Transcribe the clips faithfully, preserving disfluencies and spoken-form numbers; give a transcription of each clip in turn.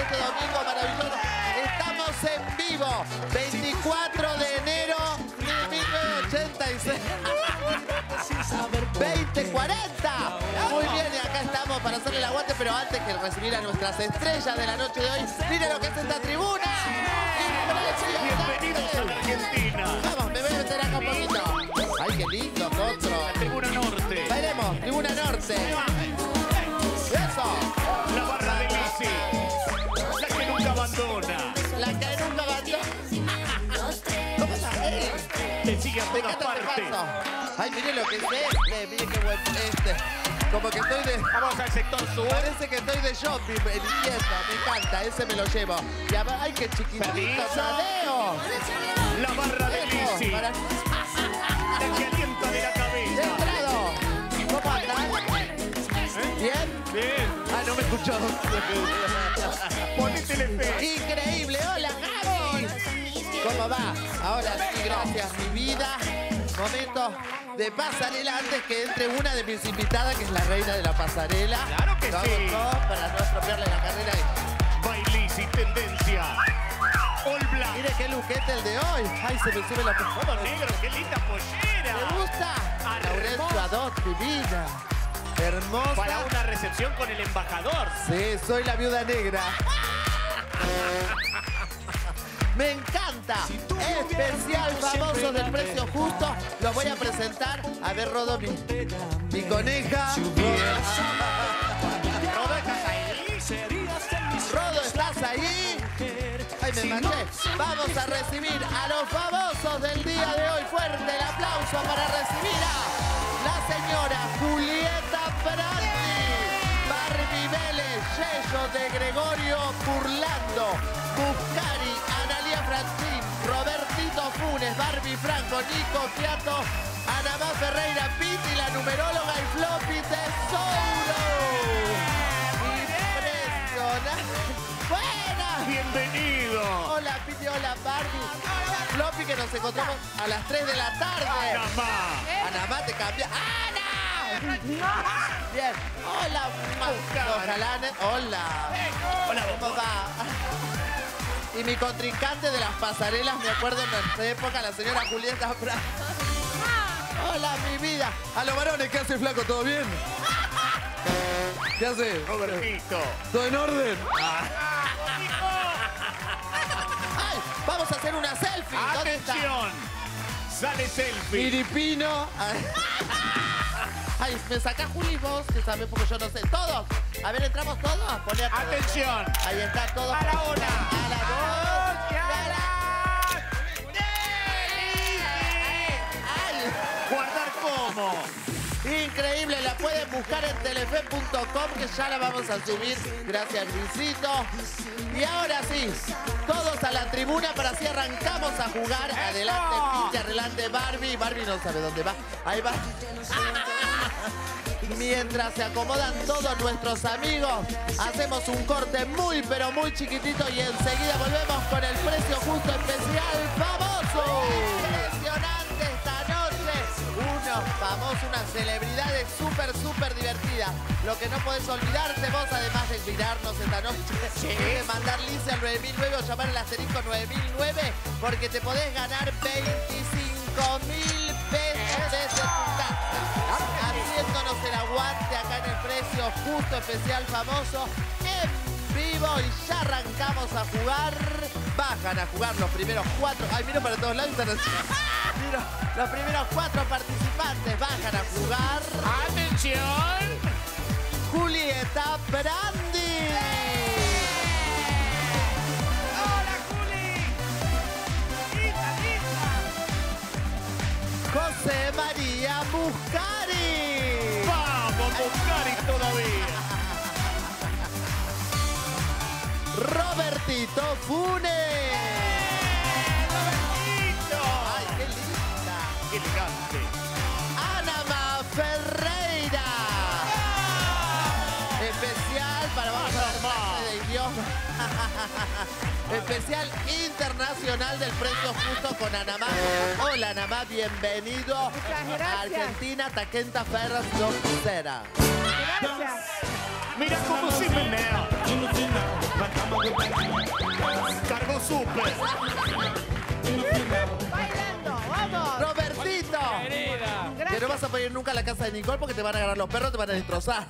este domingo maravilloso. Estamos en vivo, veinticuatro de enero de mil novecientos ochenta y seis. veinte cuarenta. Muy bien, y acá estamos para hacerle el aguante, pero antes que recibir a nuestras estrellas de la noche de hoy, miren lo que es esta tribuna. Bienvenidos a la Argentina. Vamos, me voy a meter acá un poquito. Ay, qué lindo, otro. La Tribuna Norte. Veremos, Tribuna Norte. Eso. La barra de Lisi. La que nunca abandona. La que nunca batió. ¿Cómo está? Te sigue a Me todas encanta este partes. paso. Ay, miren lo que es este. Miren qué buen este. Como que estoy de... Vamos al sector sur. Parece que estoy de shopping eligiendo. Me encanta, ese me lo llevo. Y a ver, ay, qué chiquitito, Permiso. Tadeo. La barra de Eso, Lisi. para... La que alienta de la cabeza. Entrado. ¿Cómo andan? ¿Bien? Bien. Ah, no me escuchó. Ponétele fe. Increíble. Hola, Gaby. ¿Cómo va? Ahora sí, gracias, mi vida. Momento de pasarela antes que entre una de mis invitadas, que es la reina de la pasarela. Claro que Vamos sí. todos para no estropearle la carrera. Bailisi, tendencia. All Black. Mire qué luquete el de hoy. Ay, se me sube la... Todo negro, qué linda pollera. ¿Te gusta? Laurencio Adot, divina. Hermosa. Para una recepción con el embajador. Sí, soy la viuda negra. Me encanta. Especial famoso del precio justo. Los voy a presentar. A ver, Rodo, mi, mi coneja. Rodo, ¿estás ahí? Rodo, ¿estás ahí? Ay, me manché. Vamos a recibir a los famosos del día de hoy. Fuerte el aplauso para recibir a la señora Julieta Brandi, Barbie Vélez, Yello de Gregorio Burlando, Buscari, Analia Francín, Robertito Funes, Barbie Franco, Nico Fiato, Anamá Ferreira, Piti, la numeróloga y Floppy Tesouro. Impresionante. ¡Buena! Bienvenido. Hola, Piti, hola, Barbie. Floppy, que nos encontramos a las tres de la tarde. Anamá. Anamá, te cambia. ¡Ana! Bien. Hola, ma- ojalá. ne- Hola. Hola, ¿Cómo va? Y mi contrincante de las pasarelas, me acuerdo en nuestra época, la señora Julieta Brandi. Hola, mi vida. A los varones, ¿qué hace, flaco? ¿Todo bien? ¿Qué hace? Robertito. ¿Todo en orden? ¡Ay! Vamos a hacer una selfie. ¿Dónde está? Atención. Sale selfie. Filipino. Ay, me sacás Juli vos, que sabés porque yo no sé. Todos. A ver, entramos todos. Poné acá. Atención. Ahí está, todos. A la una. A la dos. Y a la- Ay. Guardar como. Increíble, la pueden buscar en telefe punto com, que ya la vamos a subir. Gracias, Luisito. Y ahora sí, todos a la tribuna para así arrancamos a jugar. Adelante, Piti, adelante, Barbie. Barbie no sabe dónde va. Ahí va. Mientras se acomodan todos nuestros amigos, hacemos un corte muy, pero muy chiquitito y enseguida volvemos con el precio justo especial famoso. Impresionante esta noche. Unos famosos, unas celebridades súper, súper divertidas. Lo que no podés olvidarte vos, además de mirarnos esta noche, es de mandar Lisa al nueve mil nueve o llamar al asterisco nueve mil nueve, porque te podés ganar veinticinco mil pesos desde tu casa. Haciéndonos el aguante acá en el precio justo especial famoso en vivo, y ya arrancamos a jugar. Bajan a jugar los primeros cuatro. Ay, miro para todos lados. Miro, los primeros cuatro participantes bajan a jugar. Atención. Julieta Brandi. Hola, Juli. Lista, lista. José María Buscari. Vamos, Buscari todavía. Robertito Funes. Robertito. Ay, qué linda. Qué elegante. Anamá Ferreira. Especial para vamos a ver clase de idioma. Especial internacional del precio justo con Anamá. Hola, Anamá, bienvenido Muchas a gracias. Argentina, Taquenta Ferras dos Cera. Gracias. Mira cómo se menea. súper. Bailando, vamos. ¡Robertito! Querida. Que Gracias. no vas a poder ir nunca a la casa de Nicole porque te van a agarrar los perros, te van a destrozar.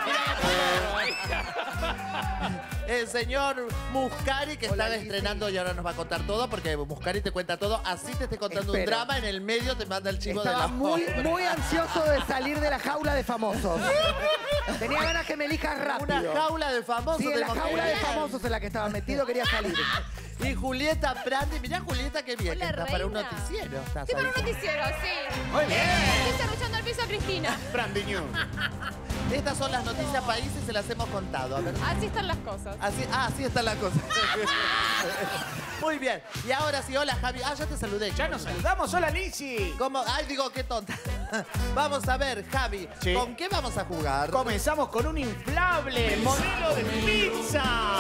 El señor Muscari, que Hola, está Lizzy. estrenando y ahora nos va a contar todo, porque Muscari te cuenta todo. Así te esté contando un Espero. drama, en el medio te manda el chivo de Estaba la muy, foto. muy ansioso de salir de la jaula de famosos. Tenía ganas que me elijas rápido. Una jaula de famosos. Sí, en la tenemos que jaula de ver. famosos en la que estaba metido quería salir. Y Julieta Prandi, mirá Julieta qué bien, Hola, que está para un reina. noticiero. Estás Sí, para ahí. un noticiero, sí. Muy bien. Estoy cerruchando el piso a Cristina. Brandy News. Estas son las noticias países, se las hemos contado. A ver. Así están las cosas. Así, ah, así está la cosa. Muy bien. Y ahora sí, hola Javi. Ah, ya te saludé. Ya nos saludamos. Hola, Lizzy. ¿Cómo? Ay, digo, qué tonta. Vamos a ver, Javi, Sí. ¿con qué vamos a jugar? Comenzamos con un inflable modelo de pizza.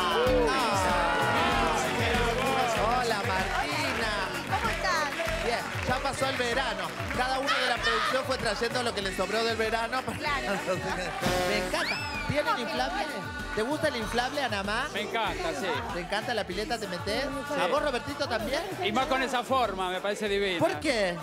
Hola, Martina. ¿Cómo están? Bien, ya pasó el verano. Cada uno de la producción fue trayendo lo que le sobró del verano. Claro. Me encanta. ¿Tienen inflable? ¿Te gusta el inflable, Anamá? Me encanta, sí. ¿Te encanta la pileta? ¿Te metés? ¿A vos, Robertito, también? Y más con esa forma, me parece divina. ¿Por qué?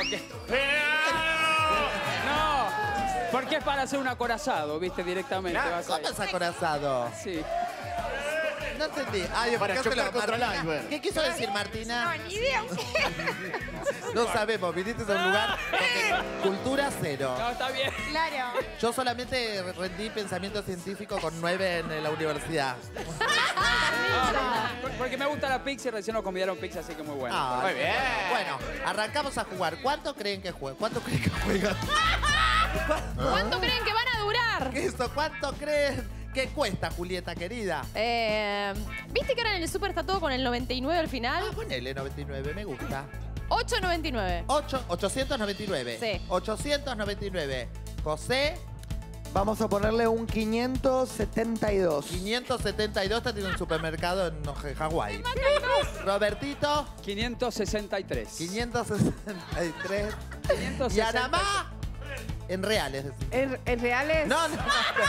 No, porque es para hacer un acorazado, viste, directamente. Claro, vas ahí. ¿Cómo es acorazado? Sí. No entendí. Ay, Para explicáselo, chocar contra el Martina. iceberg. ¿Qué quiso decir, Martina? No, ni idea. No sabemos, viniste a un lugar donde cultura cero. No, está bien. Claro. Yo solamente rendí pensamiento científico con nueve en la universidad. No, por- porque me gusta la pizza y recién nos convidaron pizza, así que muy bueno. Ah, Muy bien. Bueno, arrancamos a jugar. ¿Cuánto creen que juegan? ¿Cuánto creen que juegan? ¿Cuánto creen que van a durar? Eso, ¿cuánto creen que cuesta, Julieta, querida? Eh, ¿Viste que ahora en el súper está todo con el noventa y nueve al Ah, final? ponele noventa y nueve, me gusta. ocho noventa y nueve. Ocho- ochocientos noventa y nueve. Sí. ochocientos noventa y nueve. José, Vamos a ponerle un quinientos setenta y dos. quinientos setenta y dos, está tiene un supermercado en Oje- Hawái. Robertito, quinientos sesenta y tres. quinientos sesenta y tres. quinientos Y sesenta y tres. Anamá, en reales. decís. ¿En, en reales? No, no,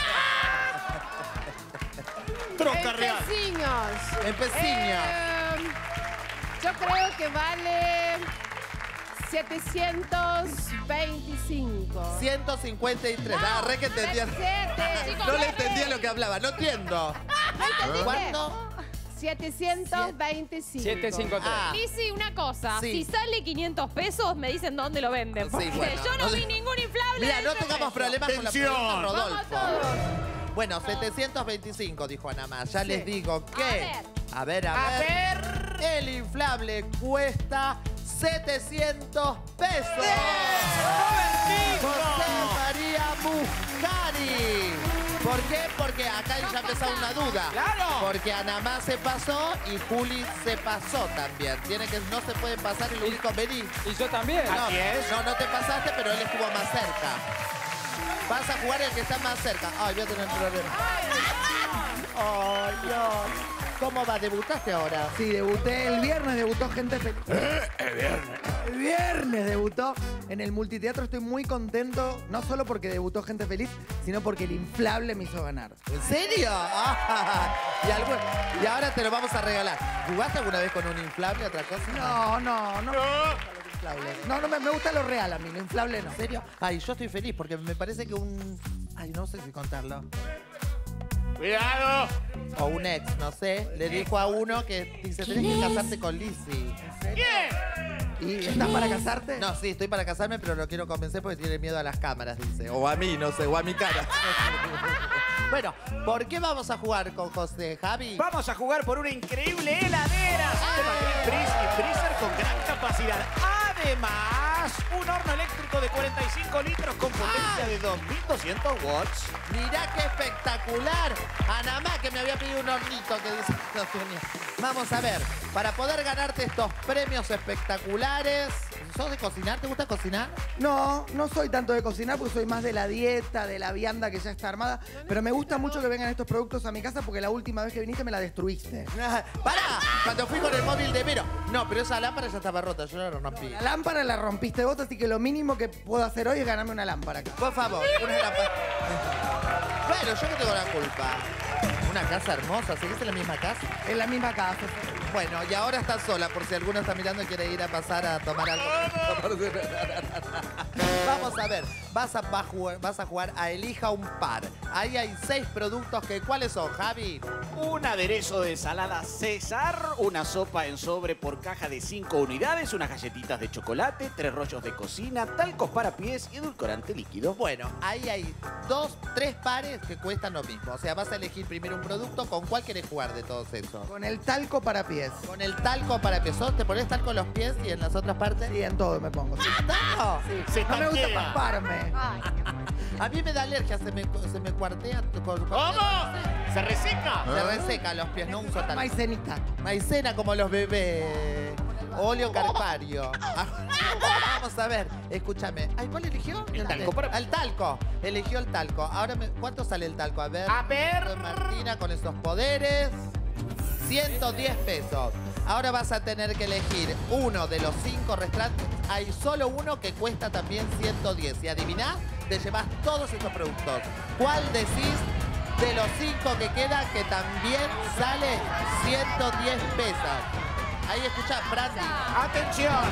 Troca real. Peciños. en pesiño. Eh, yo creo que vale setecientos veinticinco. ciento cincuenta y tres. Ah, re que entendía. Siete. No le entendía lo que hablaba, no entiendo. ¿No entendiste? ¿Cuánto? setecientos veinticinco. setecientos cincuenta y tres. Ah, Lizzy, una cosa. Sí. Si sale quinientos pesos, me dicen dónde lo venden. Sí, Porque bueno. yo no vi ningún inflable. mira, de no ese tengamos precio. problemas con la Tensión. pregunta, Vamos Rodolfo. todos. Bueno, setecientos veinticinco, dijo Anamá. Ya les digo que... A ver. A ver, a, A ver. El inflable cuesta setecientos pesos. José María Muscari. ¿Por qué? Porque acá ya ha empezado una duda. ¡Claro! Porque Anamá se pasó y Juli se pasó también. Tiene que, no se pueden pasar y lo único vení. Y yo también. No, Así es. no, no te pasaste, pero él estuvo más cerca. Vas a jugar el que está más cerca. Ay, voy a tener problemas. Ay, Dios. ¿Cómo va? ¿Debutaste ahora? Sí, debuté el viernes, debutó Gente Feliz. El viernes. El viernes debutó en el multiteatro. Estoy muy contento, no solo porque debutó Gente Feliz, sino porque el inflable me hizo ganar. ¿En serio? Ah, y, algo- y ahora te lo vamos a regalar. ¿Jugaste alguna vez con un inflable otra cosa? No, no, no. No, no, me, me gusta lo real a mí, lo inflable no. ¿En serio? Ay, yo estoy feliz porque me parece que un... Ay, no sé si contarlo. Cuidado. O un ex, no sé, le dijo a uno que dice, tenés que casarte con Lizzy. Bien. ¿Y estás para casarte? No, sí, estoy para casarme, pero lo quiero convencer porque tiene miedo a las cámaras, dice. O a mí, no sé, o a mi cara. Bueno, ¿por qué vamos a jugar con José, Javi? Vamos a jugar por una increíble heladera. Sistema Green Freeze y Freezer con gran capacidad. Además, un horno eléctrico de cuarenta y cinco litros con potencia de dos mil doscientos watts. Mirá qué espectacular. Anamá, que me había pedido un hornito que dice no tenía. Vamos a ver, para poder ganarte estos premios espectaculares. ¿Sos de cocinar? ¿Te gusta cocinar? No, no soy tanto de cocinar porque soy más de la dieta, de la vianda que ya está armada. Pero me gusta mucho que vengan estos productos a mi casa porque la última vez que viniste me la destruiste. ¡Pará! Cuando fui con el móvil de Vero. No, pero esa lámpara ya estaba rota, yo la rompí. La lámpara la rompiste vos, así que lo mínimo que puedo hacer hoy es ganarme una lámpara acá. Por favor, una lámpara. Bueno, yo que tengo la culpa. Una casa hermosa, ¿seguís en la misma casa? En la misma casa. Bueno, y ahora estás sola, por si alguno está mirando y quiere ir a pasar a tomar algo. Vamos a ver, vas a, va a jugar, vas a jugar a Elija un par. Ahí hay seis productos que, ¿cuáles son, Javi? Un aderezo de ensalada César, una sopa en sobre por caja de cinco unidades, unas galletitas de chocolate, tres rollos de cocina, talcos para pies y edulcorante líquido. Bueno, ahí hay dos, tres pares que cuestan lo mismo. O sea, vas a elegir primero un producto. ¿Con cuál querés jugar de todos esos? Con el talco para pies. Con el talco para pies. ¿Te pones talco en los pies y en las otras partes? Sí, en todo me pongo. Sí. ¿Talco? Sí. Se No me gusta tanquea. pasparme. Ay, A mí me da alergia, se me, se me cuartea. Con, ¿Cómo? ¿Se reseca? Se reseca los pies, no uso talco. Maicenita. Maicena como los bebés. Óleo carpario. Vamos a ver, escúchame. Ay, ¿cuál eligió? El talco para- El talco. Eligió el talco. Ahora, me... ¿cuánto sale el talco? A ver. A ver. Soy Martina con esos poderes. ciento diez pesos. Ahora vas a tener que elegir uno de los cinco restantes. Hay solo uno que cuesta también ciento diez. Si adivinás, te llevas todos estos productos. ¿Cuál decís de los cinco que quedan que también sale ciento diez pesos? Ahí escuchá, Brandy. ¡Atención!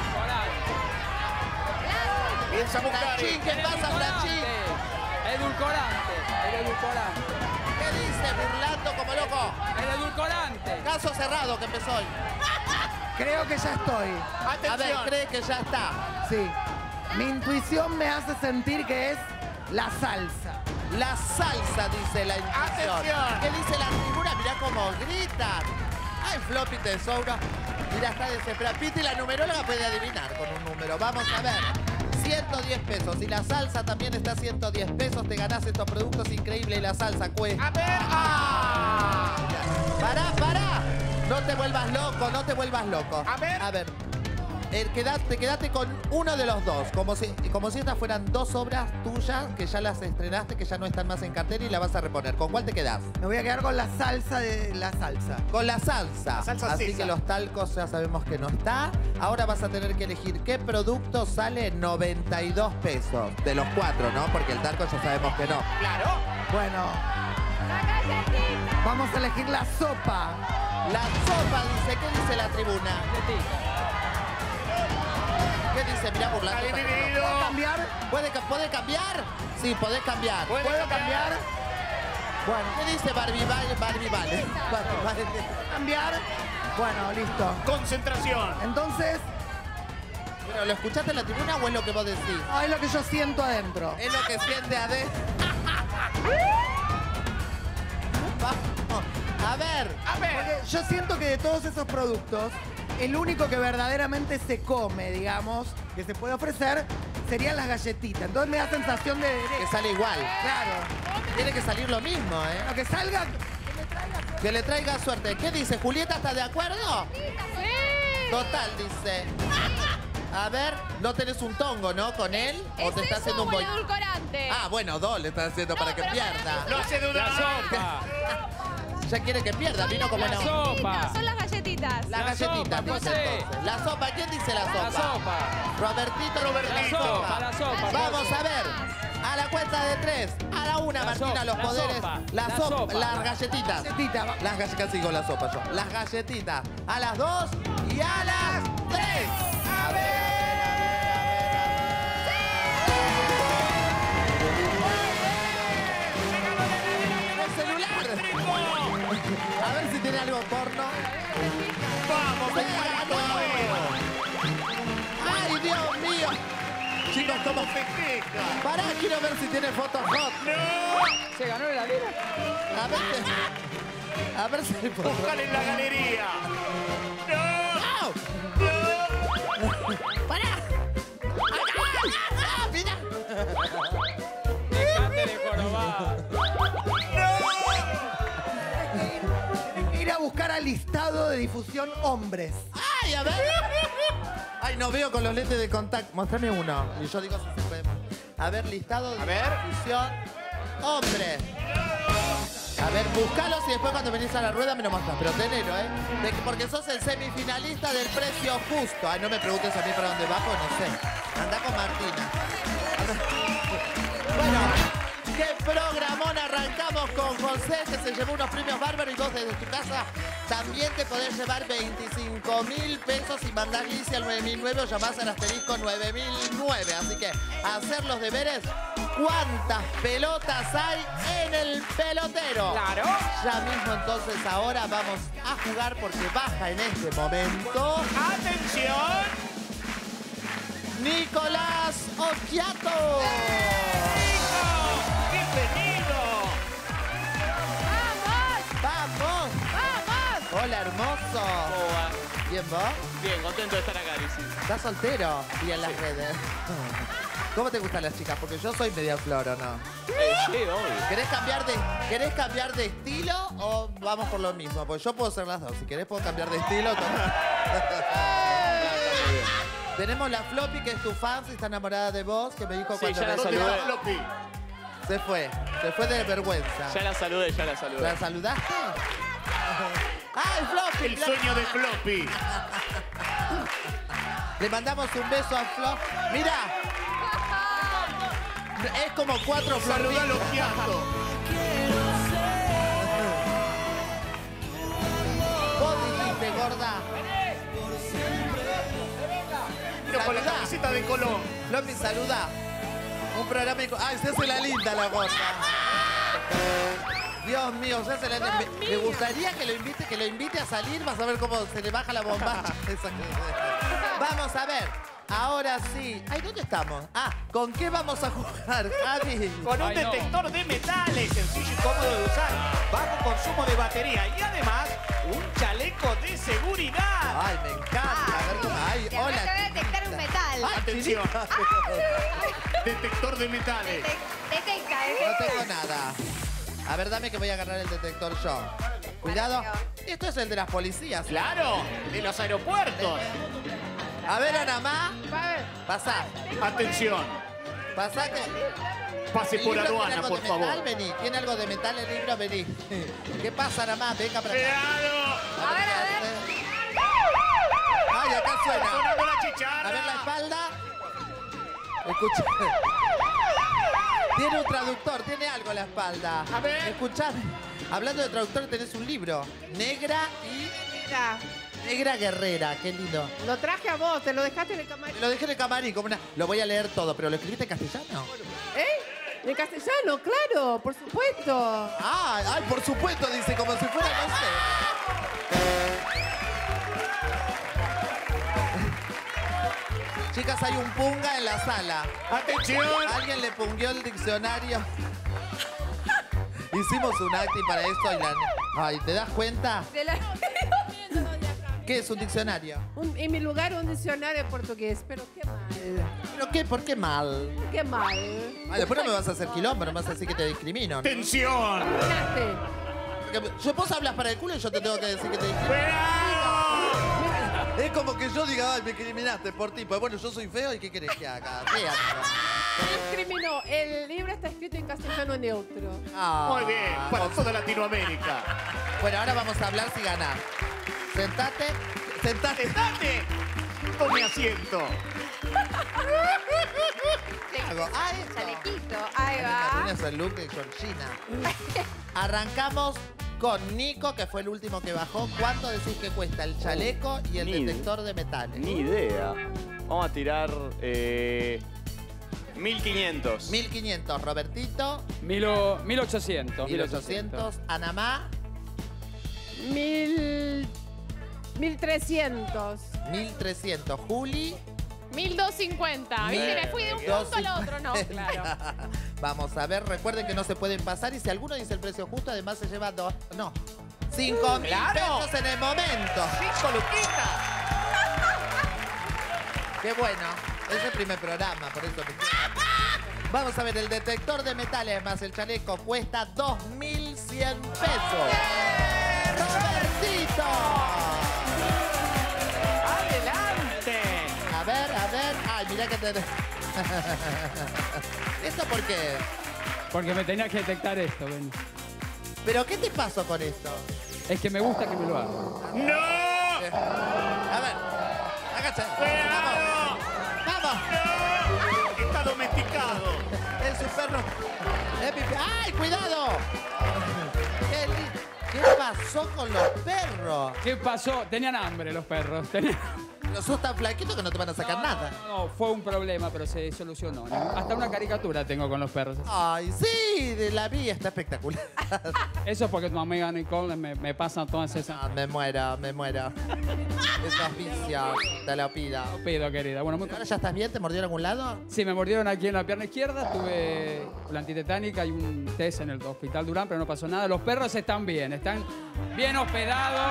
Piensa Franchín, ¿qué pasa, Franchín? Edulcorante. El edulcorante. ¿Qué dice? Burlando como loco. El edulcorante. Caso cerrado que empezó hoy. Creo que ya estoy. A ver, ¡Atención! cree que ya está. Sí. Mi intuición me hace sentir que es la salsa. La salsa, dice la intuición. ¡Atención! ¿Qué dice la tribuna? Mirá cómo gritan. Ay, Floppy Tesouro. Mira, está desesperada. Piti, la numeróloga puede adivinar con un número. Vamos a ver. ciento diez pesos. Y la salsa también está a ciento diez pesos. Te ganás estos productos increíbles y la salsa cuesta. ¡A ver! ¡Ah! Pará, pará. No te vuelvas loco, no te vuelvas loco. A ver. A ver. Eh, quedate, quedate con uno de los dos. Como si, como si estas fueran dos obras tuyas que ya las estrenaste, que ya no están más en cartera y la vas a reponer. ¿Con cuál te quedás? Me voy a quedar con la salsa de la salsa. Con la salsa. La salsa Así César. que los talcos ya sabemos que no está. Ahora vas a tener que elegir qué producto sale noventa y dos pesos. De los cuatro, ¿no? Porque el talco ya sabemos que no. ¡Claro! Bueno, vamos a elegir la sopa. La sopa dice, ¿qué dice la tribuna? ¿Qué dice? Mirá, burlando. ¡Está dividido! ¿Puedo cambiar? ¿Puede, ca- ¿Puede cambiar? Sí, podés cambiar. ¿Puede ¿Puedo cambiar? cambiar? Bueno, ¿Qué dice Barbie Vale? Barbie Vale. Barbie Vale. ¿cambiar? Bueno, listo. Concentración. Entonces, ¿Pero lo escuchaste en la tribuna o es lo que vos decís? no, es lo que yo siento adentro. Es lo que siente adentro. Vamos. A ver. A ver. Porque yo siento que de todos esos productos, el único que verdaderamente se come, digamos, que se puede ofrecer, serían las galletitas. Entonces me da sensación de... Que sale igual. Claro. Tiene que salir lo mismo, ¿eh? Lo que salga... Que le traiga suerte. ¿Qué dice? ¿Julieta está de acuerdo? Sí. Total, dice. A ver, no tenés un tongo, ¿no? Con él. ¿O ¿Es te está eso haciendo un o el boy? edulcorante? Ah, bueno, dos le estás haciendo No, para que pero para pierda. Lo hace de una La sopa. Ya quiere que pierda, vino como La una... sopa. Son las galletitas. La La galletita, sopa, dice José. entonces. La sopa, ¿quién dice la sopa? La sopa. Robertito, Robertito. La sopa, la sopa. Vamos a ver. A la cuenta de tres. A la una, La Martina, sopa, los la poderes. sopa, La la sopa, sopa. las galletitas. Galletita, va- Las galletitas, casi con la sopa yo. Las galletitas. A las dos y a las tres. A ver, a ver, a ver. El celular. A ver si tiene algo porno. ¡Vamos! Se ¡Vamos! ganó. ¡Ay, Dios mío! Chicos, ¿cómo ¿Cómo festeja? Pará, quiero ver si tiene fotos hot. ¡No! ¿Se ganó la heladera? A ver, si- a ver si hay fotos. ¡Buscan en la galería! ¡No! ¡Au! ¡No! ¡Pará! ¡Ah, mira! Dejate de jorobar. Tienen que ir a buscar al listado de difusión hombres. ¡Ay, a ver! Ay, no veo con los lentes de contacto. Mostrame uno. Y yo digo si se puede. A ver, listado de A ver. difusión. Hombre. A ver, buscalos y después cuando venís a la rueda me lo mostrás. Pero tenelo, ¿eh? De que- porque sos el semifinalista del precio justo. Ay, no me preguntes a mí para dónde bajo, no sé. Anda con Martina. Anda. Bueno, ¡Qué programón! Arrancamos con José, que se llevó unos premios bárbaros, y vos desde tu casa también te podés llevar veinticinco mil pesos y mandar Lizzy al nueve mil nueve o llamás al asterisco nueve mil nueve. Así que a hacer los deberes. ¿Cuántas pelotas hay en el pelotero? Claro. Ya mismo entonces ahora vamos a jugar porque baja en este momento ¡Atención! Nicolás Occhiato. ¡Nico! ¡Bienvenido! ¡Vamos! ¡Vamos! ¡Vamos! Hola, hermoso. ¿Cómo va? ¿Bien vos? Bien, contento de estar acá, Lizzy. ¿Estás soltero? Y en las redes. ¿Cómo te gustan las chicas? Porque yo soy media flor, ¿o no? Eh, sí, obvio. ¿Querés cambiar de, ¿Querés cambiar de estilo o vamos por lo mismo? Porque yo puedo ser las dos. Si querés puedo cambiar de estilo. Tenemos la Floppy, que es tu fan, y está enamorada de vos, que me dijo Sí, cuando ya la me- saludé. Floppy. Se fue. Se fue de vergüenza. Ya la saludé, ya la saludé. ¿La saludaste? ¡Ay, Floppy! El sueño de Floppy. Le mandamos un beso a Flop. ¡Mira! Es como cuatro Saludá a florcitos. los Occhiato. Vos dijiste, gorda. Pero con la Saludá. camiseta de Colón. Floppy, saluda. Un programa... y- ¡Ay, se hace la linda la gorda! Dios mío, se hace la linda. Me, me gustaría que lo invite, que lo invite a salir. Vas a ver cómo se le baja la bombacha. Esa que- Vamos a ver. Ahora sí. Ay, ¿dónde estamos? Ah, ¿con qué vamos a jugar, Javi? Con un Ay, no. detector de metales, sencillo y cómodo de usar, bajo consumo de batería y además un chaleco de seguridad. Ay, me encanta. A ver cómo... Ay, Y ahora hola. te voy a detectar un metal. Ay, Atención. Detector de metales. Detec- Detecta, No detecta. tengo nada. A ver, dame que voy a agarrar el detector yo. Cuidado. Esto es el de las policías. Claro, de los aeropuertos. A ver, Anamá. Va a ver. Pasá. Atención, Pasá que... pase ¿El por libro tiene aduana, algo por de metal? favor. Vení. ¿Tiene algo de metal el libro? Vení. ¿Qué pasa, Anamá? Venga para acá. ¡Cuidado! A ver, a ver. Ay, acá suena. Sonando la A ver la chicharra. espalda. Escucha. Tiene un traductor, tiene algo en la espalda. A ver. Escuchad. Hablando de traductor, tenés un libro. Negra y... Mira, Negra Guerrera. Qué lindo. lo traje a vos, te lo dejaste en el camarín. Lo dejé en el camarín como una... Lo voy a leer todo, pero ¿lo escribiste en castellano? ¿Eh? En castellano, claro, por supuesto. Ah, ay, por supuesto, dice, como si fuera, no sé. Chicas, hay un punga en la sala. Atención. Alguien le pungueó el diccionario. Hicimos un acting para esto y la... Ay, ¿te das cuenta? De la- ¿Qué es un diccionario? Un- en mi lugar un diccionario de portugués, pero qué mal. ¿Pero qué? ¿Por qué mal? Qué mal. Ah, después no me vas a hacer quilombo, no me vas a decir que te discrimino, ¿no? Atención. Fíjate. Porque yo, vos hablas para el culo y yo te tengo que decir que te discrimino. ¡Cuidado! Es como que yo diga, ay, me discriminaste por ti. Pues bueno, yo soy feo y ¿qué querés que haga? Fea, Me discriminó. El libro está escrito en castellano neutro. Ah. Muy bien, para toda Latinoamérica. Bueno, ahora vamos a hablar si ganás. Sentate, sentate. ¡Sentate! Tome asiento. ¿Qué hago? Ah, esto. Chalequito. Ahí La va. luna es el look de Georgina. Arrancamos con Nico, que fue el último que bajó. ¿Cuánto decís que cuesta el chaleco y el Ni- detector de metales? Ni idea. Vamos a tirar eh, mil quinientos. mil quinientos, Robertito. Mil o- mil ochocientos. mil ochocientos, Anamá. Mil... Mil trescientos. mil trescientos, Juli. mil doscientos cincuenta. ¿Viste? Me fui de un punto al otro. No, claro. Vamos a ver, recuerden que no se pueden pasar y si alguno dice el precio justo, además se lleva dos. No. Cinco mil ¡Claro! pesos en el momento. ¡Cinco luquitas! Qué bueno. Es el primer programa, por eso me... Vamos a ver, el detector de metales más el chaleco cuesta dos mil cien pesos. ¡Robertito! ¡Adelante! A ver, a ver. Ay, mirá que te... ¿Esto por qué? Porque me tenías que detectar esto, ven. ¿Pero qué te pasó con esto? Es que me gusta que me lo hagan. ¡No! A ver, agacha. ¡Cuidado! Vamos, vamos. ¡No! Está domesticado. Es su perro. Es pipí. ¡Ay, cuidado! ¿Qué, li- ¿Qué pasó con los perros? ¿Qué pasó? Tenían hambre los perros. Tenían... Los sos tan flaquitos que no te van a sacar No, nada. No, no, fue un problema, pero se solucionó. ¿no? Hasta una caricatura tengo con los perros. Ay, sí, de la vi está espectacular. Eso es porque tu amiga Nicole me, me pasan todas esas... Ah, me muero, me muero. Esos vicios, te lo pido. Lo pido, querida. Bueno, muy... ¿Ahora ya estás bien? ¿Te mordió en algún lado? Sí, me mordieron aquí en la pierna izquierda, tuve la antitetánica y un test en el hospital Durán, pero no pasó nada. Los perros están bien, están bien hospedados.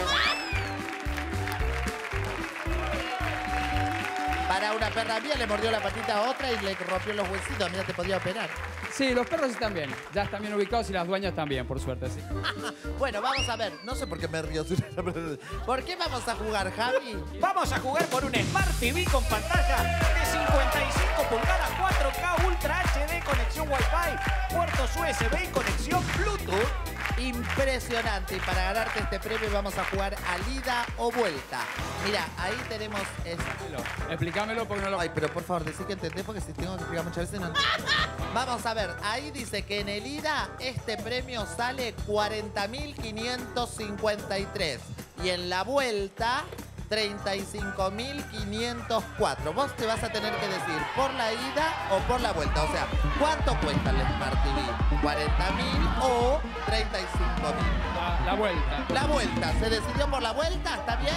Para una perra mía le mordió la patita a otra y le rompió los huesitos. Mira, te podía operar. Sí, los perros están bien, ya están bien ubicados y las dueñas también, por suerte, sí. Bueno, vamos a ver. No sé por qué me río. ¿Por qué vamos a jugar, Javi? Vamos a jugar por un Smart T V con pantalla de cincuenta y cinco pulgadas, cuatro K Ultra H D, conexión Wi-Fi, puertos U S B y conexión Bluetooth. Impresionante. Y para ganarte este premio vamos a jugar al ida o vuelta. Mira, ahí tenemos... Este... Explícamelo porque no lo... Ay, pero por favor, decí que entendés porque si tengo que explicar muchas veces no entiendo. Vamos a ver, ahí dice que en el ida este premio sale cuarenta mil quinientos cincuenta y tres y en la vuelta treinta y cinco mil quinientos cuatro. Vos te vas a tener que decir por la ida o por la vuelta. O sea, ¿cuánto cuesta el Smart T V? ¿cuarenta mil o treinta y cinco mil? La, la vuelta. La vuelta. ¿Se decidió por la vuelta? ¿Está bien?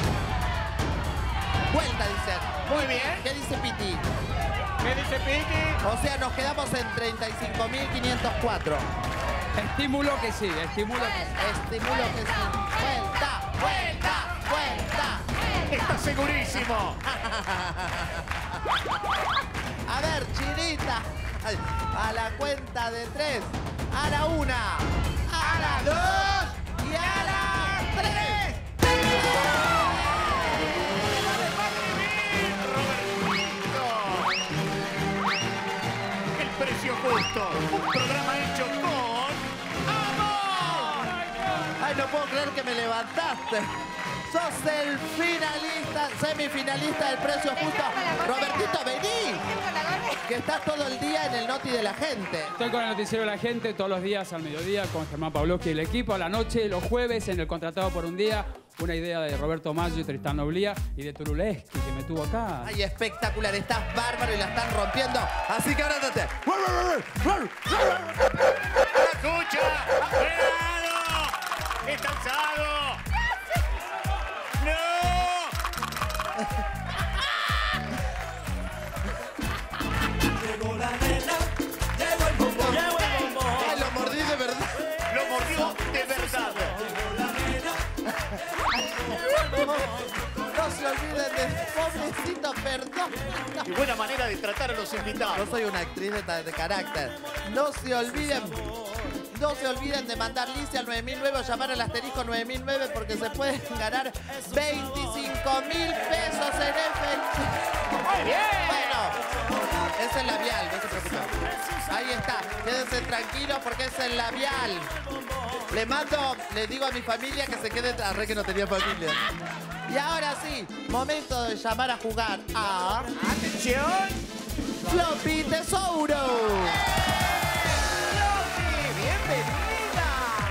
Vuelta, dicen. Muy bien. ¿Qué dice Piti? ¿Qué dice Piti? O sea, nos quedamos en treinta y cinco mil quinientos cuatro. Estímulo que sí, estímulo que sí. Estimulo que sí. Vuelta, vuelta, vuelta. Está segurísimo. A ver, Chinita. Ay, a la cuenta de tres. A la una. A la dos. Y a la tres. El precio justo. Un programa hecho con amor. Ay, no puedo creer que me levantaste. Sos el finalista, semifinalista del precio justo. Robertito, vení. Que estás todo el día en el noti de la gente. Estoy con el noticiero de la gente todos los días al mediodía con Germán Pavlovsky y el equipo. A la noche, los jueves, en el Contratado por un Día. Una idea de Roberto Maggio y Tristán Noblía y de Turuleski, que me tuvo acá. Ay, espectacular. Estás bárbaro y la están rompiendo. Así que ahora date. ¡Escucha! ¡Cuidado! ¡Está alzado! ¡No! Ay, lo mordí de verdad. Lo mordió de verdad. No se olviden de pobrecito, perdón. Y buena manera de tratar a los invitados. Yo soy una actriz de, de carácter. No se olviden. No se olviden de mandar Licia al nueve mil nueve o llamar al asterisco nueve mil nueve porque se pueden ganar veinticinco mil pesos en efectivo. ¡Muy bien! Bueno, es el labial, no se preocupen. Ahí está, quédense tranquilos porque es el labial. Le mando, le digo a mi familia que se quede atrás, re que no tenía familia. Y ahora sí, momento de llamar a jugar a... ¡Atención! Floppy Tesouro. ¡Bienvenida!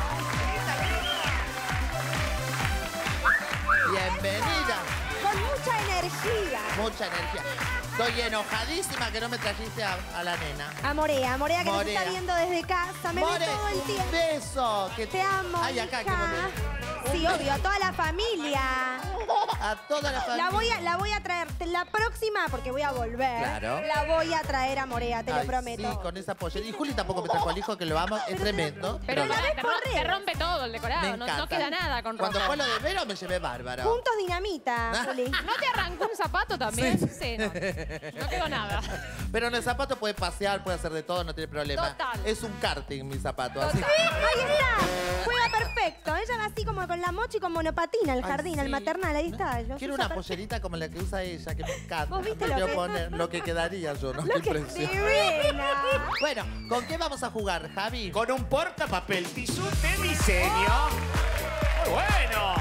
Bienvenida. Con mucha energía. Mucha energía. Estoy enojadísima que no me trajiste a, a la nena. A Morea, a Morea que nos Morea. está viendo desde casa. Me More, ve todo el un tiempo. beso. Que Te amo, Ay, acá, que hija. More. Sí, obvio, a toda la familia. A toda la familia. La voy a, la voy a traer. La próxima, porque voy a volver. Claro. La voy a traer a Morea, te Ay, lo prometo. Sí, con esa pollera. Y Juli tampoco me trajo al hijo, que lo amo. Es tremendo. Pero la no, ves te, ro- correr. te rompe todo el Me decorado. No, encanta. no queda nada con Cuando rojo. fue lo de Vero me llevé bárbaro. Juntos dinamita, Juli. ¿No te arrancó un zapato también? Sí, no. No quedó nada. Pero en el zapato puede pasear, puede hacer de todo, no tiene problema. Total. Es un karting mi zapato. Así. Sí, ahí está. Juega perfecto. Ella va así como con la mochi con monopatina al Ay, jardín, al sí. maternal. Ahí está. Los Quiero usa una perfecto. pollerita como la que usa ella, que me encanta. ¿Vos viste Me lo quiero que- poner lo que quedaría yo, ¿no? Lo Qué que impresión. divina. Bueno, ¿con qué vamos a jugar, Javi? Con un portapapel tisú de diseño. ¡Muy bueno!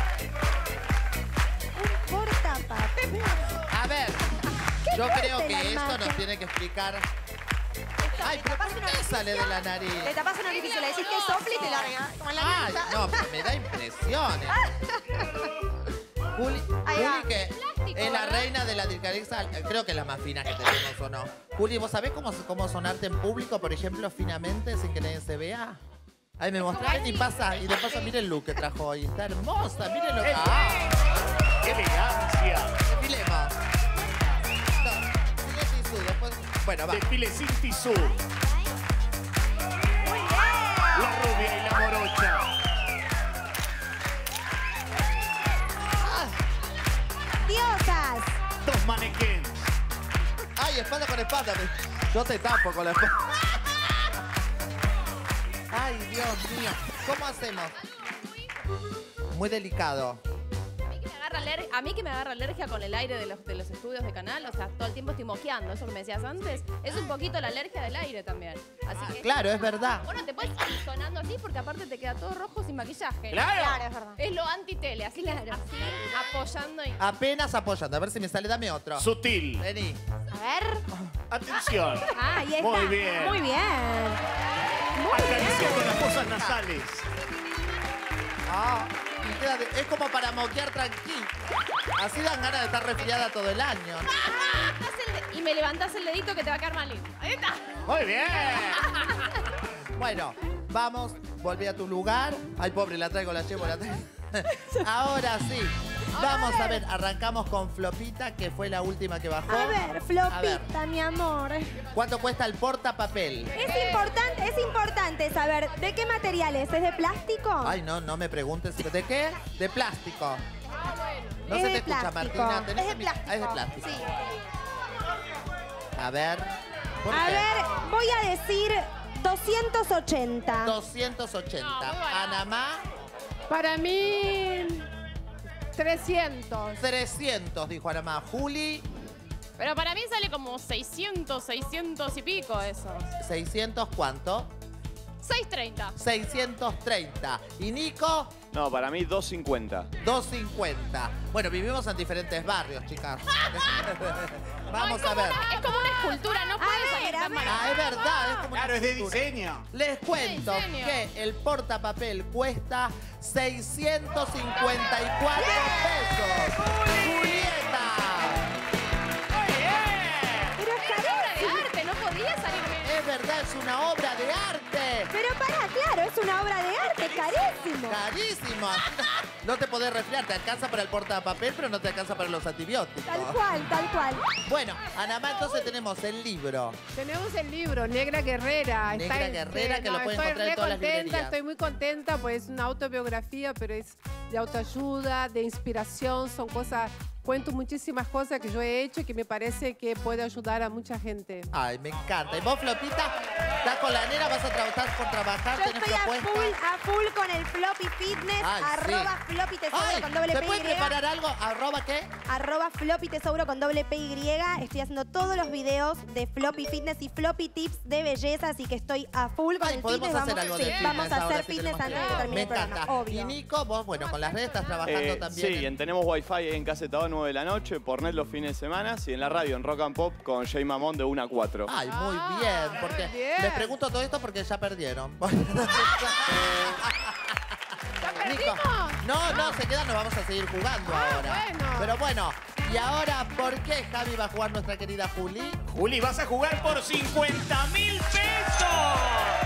Un portapapel. A ver, Qué yo fuerte creo la que esto imagen. nos tiene que explicar Ay, pero ¿por qué sale de la nariz? Le tapas un orificio, le decís que sople y te larga. Como en la Ay, nariz. no, pero me da impresiones. Juli, Ahí Juli va. que Plástico, es la ¿verdad? reina de la Dircarixa, creo que es la más fina que tenemos, ¿o no? Juli, ¿vos sabés cómo, cómo sonarte en público, por ejemplo, finamente, sin que nadie se vea? Ahí me mostraron y pasa, y de paso, miren el look que trajo hoy. Está hermosa, miren lo que... ¡Ah! ¡Qué elegancia! Desfilemos. No, sigue Tisú, después... Bueno, va. Desfile sin tisú. La rubia y la morocha. ¡Diosas! Dos manequins. Ay, espada con espada. Yo te tapo con la espada. Ay, Dios mío. ¿Cómo hacemos? Muy delicado. A mí que me agarra aler- A mí que me agarra alergia con el aire de los, de los estudios de canal, o sea, todo el tiempo estoy moqueando, eso que me decías antes, es un poquito la alergia del aire también. Así que Claro, es verdad. bueno, te puedes ir sonando así porque aparte te queda todo rojo sin maquillaje. Claro. Claro, es verdad. Es lo anti-tele, así que así, apoyando y... Apenas apoyando. A ver si me sale. Dame otro. Sutil. Vení. A ver. Atención. Ah, ahí está. Muy bien. Muy bien. Acariciando las fosas nasales. Ah, y queda de- es como para moquear tranquilo. Así dan ganas de estar resfriada todo el año. Haz el de- Y me levantás el dedito que te va a quedar más lindo. Ahí está. Muy bien. Bueno, vamos. Volví a tu lugar. Ay, pobre, la traigo, la llevo, la traigo. Ahora sí. Vamos a ver, arrancamos con Flopita, que fue la última que bajó. A ver, A ver. Flopita, mi amor. ¿Cuánto cuesta el portapapel? Es importante, es importante saber de qué material es. ¿Es de plástico? Ay, no, no me preguntes. ¿De qué? De plástico. No Es se de te escucha, plástico. Martina. ¿Tenés Es de el mic- plástico. Ah, es de plástico. Sí. A ver. ¿por A qué? ver, voy a decir doscientos ochenta. doscientos ochenta. No, muy barato. Anamá, Para mí, trescientos. trescientos, dijo Anamá. Juli, Pero para mí sale como seiscientos, seiscientos y pico eso. seiscientos, ¿cuánto? seiscientos treinta. seiscientos treinta. Y Nico, No, para mí dos cincuenta. doscientos cincuenta. Bueno, vivimos en diferentes barrios, chicas. Vamos a ver. Es como una escultura, no puede ver, salir a tan ver. barato. Ah, es verdad. Es como Claro, una es de escultura. diseño. Les cuento diseño. que el portapapel cuesta seiscientos cincuenta y cuatro pesos. ¡Julieta! Pero es Era obra de carísimo. arte, no podía salir bien. Es verdad, es una obra de arte. Pero para, claro, es una obra de arte, carísimo. Carísimo. No te podés resfriar, te alcanza para el portapapel, pero no te alcanza para los antibióticos. Tal cual, tal cual. Bueno, Anamá, entonces tenemos el libro. Tenemos el libro, Negra Guerrera. Negra Guerrera, que lo pueden estoy encontrar en re todas las contenta, librerías. Estoy muy contenta, pues es una autobiografía, pero es de autoayuda, de inspiración, son cosas, cuento muchísimas cosas que yo he hecho y que me parece que puede ayudar a mucha gente. Ay, me encanta. ¿Y vos, Flopita? ¿Estás con la nena? ¿Vas a trabajar por trabajar? Yo ¿Tenés estoy a propuesta? full, a full con el Floppy Fitness, Ay, arroba sí. Floppy Tesouro Ay, con doble ¿te P puedes Y. preparar algo? ¿Arroba qué? Arroba Floppy Tesouro con doble P Y. Estoy haciendo todos los videos de Floppy Fitness y Floppy Tips de belleza, así que estoy a full con Ay, el podemos fitness. hacer vamos, algo de sí, fitness vamos a ahora, hacer si fitness tenemos antes de que tiempo. termine Me el programa, encanta. obvio. Y Nico, vos, bueno, con las redes estás trabajando Eh, también. sí, en- en Tenemos Wi-Fi en Casetado nueve de la noche, por net los fines de semana, y en la radio, en Rock and Pop, con Jay Mamón de una a cuatro. Ay, muy bien, porque muy bien. les pregunto todo esto porque ya perdieron. Nico, no, no, se quedan, nos vamos a seguir jugando Ah, ahora. bueno. Pero bueno, ¿y ahora por qué Javi va a jugar nuestra querida Juli? Juli, vas a jugar por cincuenta mil pesos.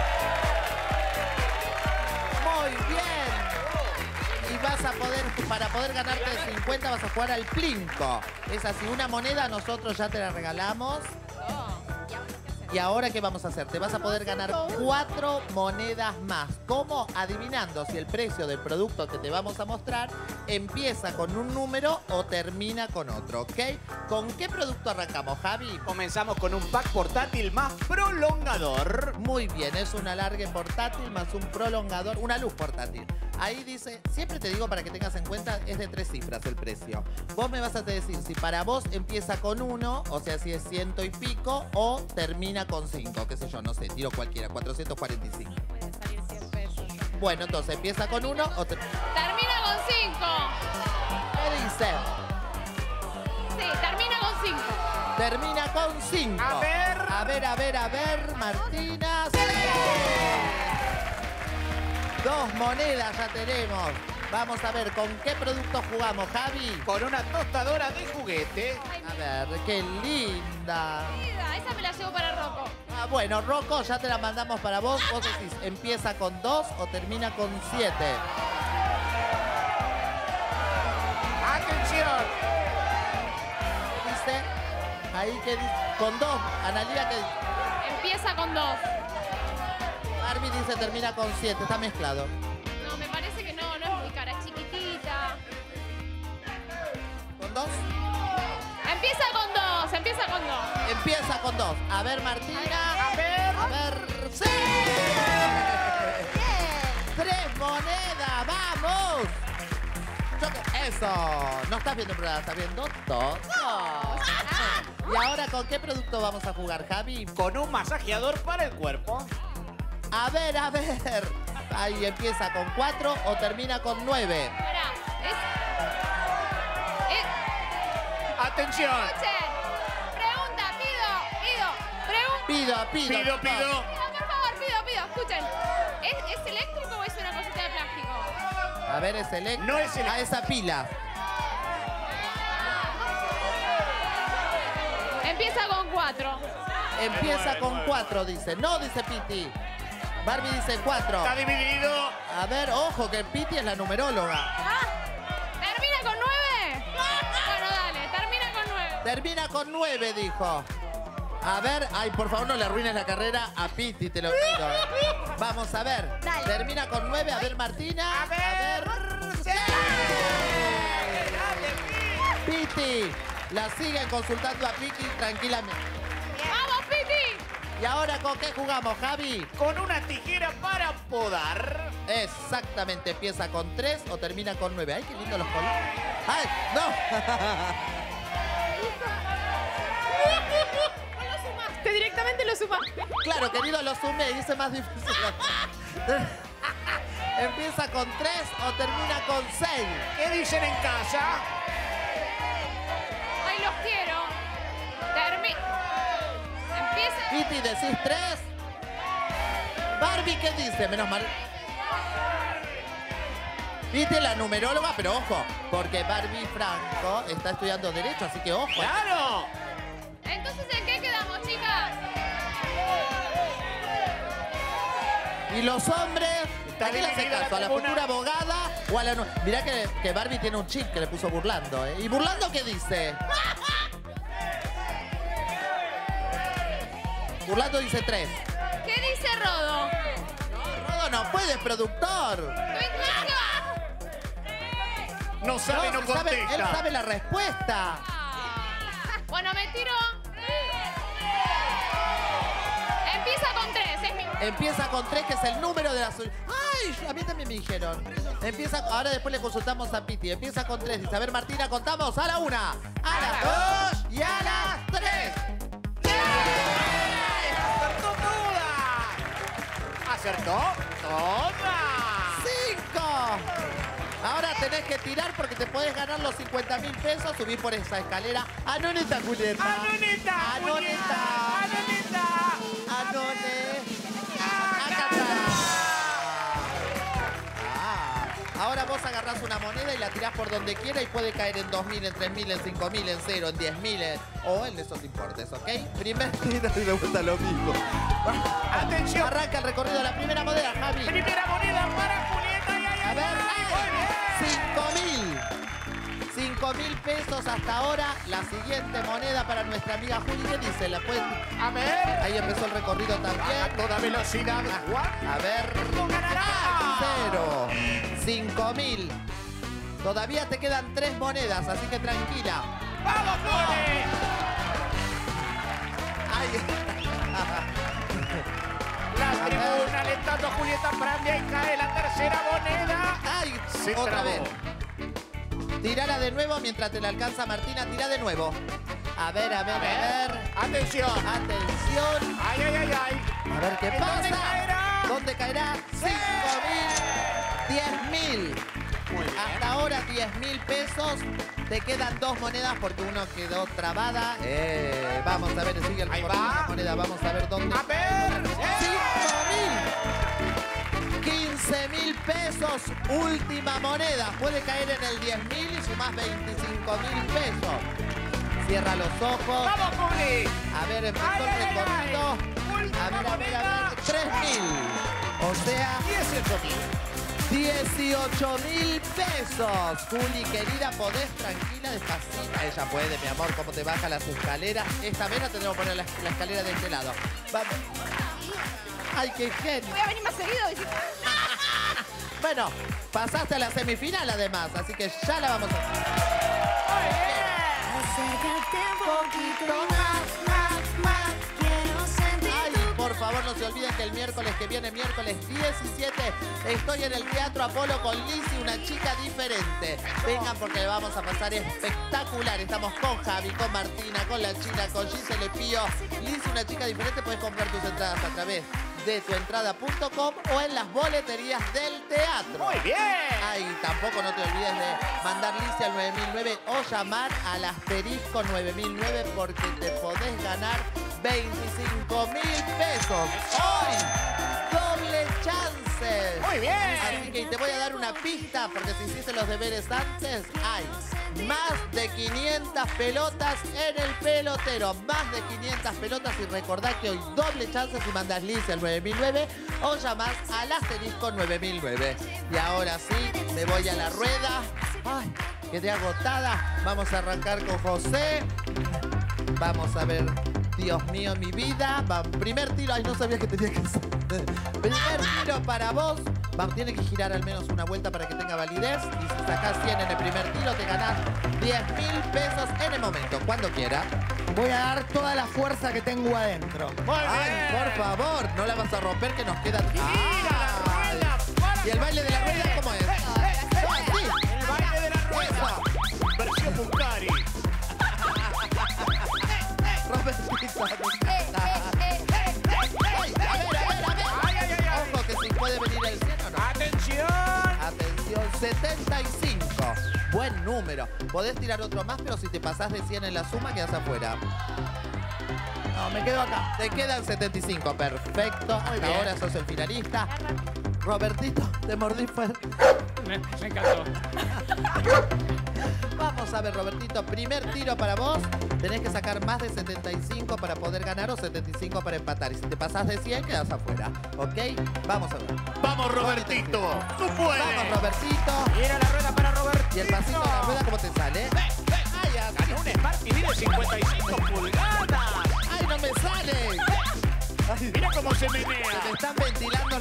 Muy bien. Y vas a poder, para poder ganarte cincuenta, vas a jugar al Plinko. Es así, una moneda nosotros ya te la regalamos. ¿Y ahora qué vamos a hacer? Te vas a poder ganar cuatro monedas más. ¿Cómo? Adivinando si el precio del producto que te vamos a mostrar empieza con un número o termina con otro, ¿ok? ¿Con qué producto arrancamos, Javi? Comenzamos con un pack portátil más prolongador. Muy bien, es un alargue portátil más un prolongador, una luz portátil. Ahí dice, siempre te digo para que tengas en cuenta, es de tres cifras el precio. Vos me vas a decir si para vos empieza con uno, o sea, si es ciento y pico, o termina con cinco, qué sé yo, no sé, tiro cualquiera, cuatrocientos cuarenta y cinco. Puede salir cien pesos. Bueno, entonces, ¿empieza con uno o te... Termina con cinco. ¿Qué dice? Sí, termina con cinco. Termina con cinco. A ver. A ver, a ver, a ver, Martina. ¡Sí! Dos monedas ya tenemos. Vamos a ver, ¿con qué producto jugamos, Javi? Con una tostadora de juguete. A ver, qué linda. Mira, esa me la llevo para Rocco. Ah, bueno, Rocco, ya te la mandamos para vos. Vos decís, ¿empieza con dos o termina con siete? ¡Atención! ¿Qué dice? Ahí que dice, con dos. Analia que dice. Empieza con dos. Barbie dice termina con siete, está mezclado. No, me parece que no, no es muy cara, es chiquitita. ¿Con dos? Empieza con dos, empieza con dos. Empieza con dos. A ver, Martina. A ver. A ver. ¡Sí! ¡Tres monedas! ¡Vamos! Yo que- Eso. No estás viendo el programa, estás viendo todo. ¿Y ahora con qué producto vamos a jugar, Javi? Con un masajeador para el cuerpo. A ver, a ver. Ahí empieza con cuatro o termina con nueve. Pará, es... es... ¡Atención! Escuchen. Pregunta, pido, pido, pregunta. Pido, pido. Pido, pido. Pido, por favor, pido, pido, escuchen. ¿Es, ¿Es eléctrico o es una cosita de plástico? A ver, es eléctrico. No es eléctrico. A esa pila. Empieza con cuatro. Empieza con cuatro, dice. No, dice Piti. Barbie dice cuatro. Está dividido. A ver, ojo, que Piti es la numeróloga. Ah, ¿termina con nueve? Bueno, dale, termina con nueve. Termina con nueve, dijo. A ver, ay, por favor, no le arruines la carrera a Piti, te lo pido. Vamos a ver. Dale. Termina con nueve. A ver, Martina. A ver. ¡Sí! Piti. La siguen consultando a Piti tranquilamente. ¡Vamos, Piti! ¿Y ahora con qué jugamos, Javi? Con una tijera para podar. Exactamente, empieza con tres o termina con nueve. ¡Ay, qué lindo los colores! ¡Ay, no! No lo sumaste, directamente lo sumaste. Claro, querido, lo sumé, hice más difícil. Empieza con tres o termina con seis. ¿Qué dicen en casa? Ay, los quiero. Termina. Empieza. Piti, ¿decís tres? Barbie, ¿qué dice? Menos mal. Piti es la numeróloga, pero ojo, porque Barbie Franco está estudiando Derecho, así que ojo. ¡Claro! Entonces, ¿en qué quedamos, chicas? Y los hombres, ¿a quién le hace dividida caso? ¿A la la comuna. futura abogada o a la... nu- Mirá que, que Barbie tiene un chip que le puso burlando, ¿eh? ¿Y burlando qué dice? Burlando dice tres. ¿Qué dice Rodo? Rodo no puede, productor. ¿Tu intuición? No sabe, no, si sabe- él contesta. sabe la respuesta. Ah. Bueno, me tiro. Empieza con tres, es mi... Empieza con tres, que es el número de la... sol- ¡Ay! A mí también me dijeron. Empieza... Ahora después le consultamos a Piti. Empieza con tres. Dice, a ver, Martina, contamos a la una, a las dos y a las tres. ¡Acertó toda! ¿Acertó? ¡Toda! ¡Cinco! Ahora tenés que tirar porque te podés ganar los cincuenta mil pesos. Subir por esa escalera. ¡Anoneta, Julieta! ¡Anoneta! ¡Anoneta! ¡Anoneta! ¡Anone! ¡Acá! Ah, ahora vos agarrás una moneda y la tirás por donde quiera y puede caer en dos mil, en tres mil, en cinco mil, en cero, en diez mil en- o en esos importes, ¿ok? Primer tiro y de vuelta lo mismo. ¡Atención! Arranca el recorrido de la primera moneda, Javi. Primera moneda para Julieta. ¡Y ay, A ay, ver, ay! ¡Muy bien! cinco mil. cinco mil pesos hasta ahora. La siguiente moneda para nuestra amiga Juli. ¿Qué dice? ¿La pueden... A ver. Ahí empezó el recorrido A también. toda velocidad. A ver. ¡No ganará! Cero. cinco mil. Todavía te quedan tres monedas, así que tranquila. ¡Vamos, Juli! Ahí. La A ver. tribuna alentando a Julieta Prandia y cae la tercera moneda. Ay, Se otra trabó. vez. Tirala de nuevo mientras te la alcanza Martina. Tira de nuevo. A ver, a ver, a ver. Atención. Atención. Ay, ay, ay, ay. A ver qué ¿En pasa. dónde caerá? ¿Dónde caerá? cinco mil, diez mil. Muy bien. Hasta ahora diez diez mil pesos. Te quedan dos monedas porque uno quedó trabada. Eh, vamos a ver, sigue el recorrido de la moneda. Vamos a ver dónde. A ver. cinco mil. quince mil pesos. Última moneda. Puede caer en el diez mil y sumás veinticinco mil pesos. Cierra los ojos. ¡Vamos, Juli! A ver, empezó el recorrido. A ver, a ver, a ver. tres mil. O sea, dieciocho mil. dieciocho mil pesos. Juli, querida, podés tranquila, despacita. Ella puede, mi amor, cómo te baja las escaleras. Esta vez la tendremos que poner la, la escalera de este lado. Vamos. Ay, qué genio. Voy a venir más seguido. Y decir, Bueno, pasaste a la semifinal además, así que ya la vamos a hacer. Acércate un poquito más, más, más. Quiero sentir Ay, tu por favor, no se olviden que el miércoles que viene, miércoles diecisiete, estoy en el Teatro Apolo con Lizzy, una chica diferente. Vengan porque le vamos a pasar espectacular. Estamos con Javi, con Martina, con la China, con Giselle Pío. Lizzy, una chica diferente, puedes comprar tus entradas a través de tuentrada punto com o en las boleterías del teatro. Muy bien. Ay, tampoco no te olvides de mandar Lizzy al nueve mil nueve o llamar al asterisco nueve mil nueve porque te podés ganar veinticinco mil pesos. Hoy, doble chance. Muy bien. Así que te voy a dar una pista porque si hiciste los deberes antes, hay más de quinientas pelotas en el pelotero. Más de quinientas pelotas y recordá que hoy doble chance si mandas Lizzy al nueve mil nueve o llamás al asterisco nueve mil nueve. Y ahora sí, me voy a la rueda. Ay, quedé agotada. Vamos a arrancar con José. Vamos a ver. Dios mío, mi vida. Va, primer tiro. Ay, no sabía que tenía que hacer. Primer tiro para vos. Va, tiene que girar al menos una vuelta para que tenga validez. Y si sacás cien en el primer tiro, te ganás diez mil pesos en el momento, cuando quiera. Voy a dar toda la fuerza que tengo adentro. Muy Ay, bien. por favor, no la vas a romper que nos queda. Mira la rueda. Para ¿Y el baile de la rueda cómo es? Así. El baile de la rueda. Versión Bucari. Robertito, me encanta. Ay, a ver, a ver, a ver. Ay, ay, ay, ay. Ojo que si puede venir el cien o no. Atención. Atención, setenta y cinco. Buen número. Podés tirar otro más, pero si te pasás de cien en la suma, quedás afuera. No, me quedo acá. Te quedan setenta y cinco. Perfecto. Hasta bien. ahora sos el finalista. Robertito, te mordí fuerte. Me, me encantó. Vamos a ver, Robertito. Primer tiro para vos. Tenés que sacar más de setenta y cinco para poder ganar o setenta y cinco para empatar. Y si te pasás de cien, quedás afuera. ¿Ok? Vamos a ver. Vamos, Robertito. Tú puedes. Vamos, Robertito. Mira la rueda para Robertito. Y el pasito de la rueda, ¿cómo te sale? Ay, así. Ganó un Smart T V de cincuenta y cinco pulgadas. ¡Ay, no me sale! Ay, Mira cómo se se me menea. están ventilando. la-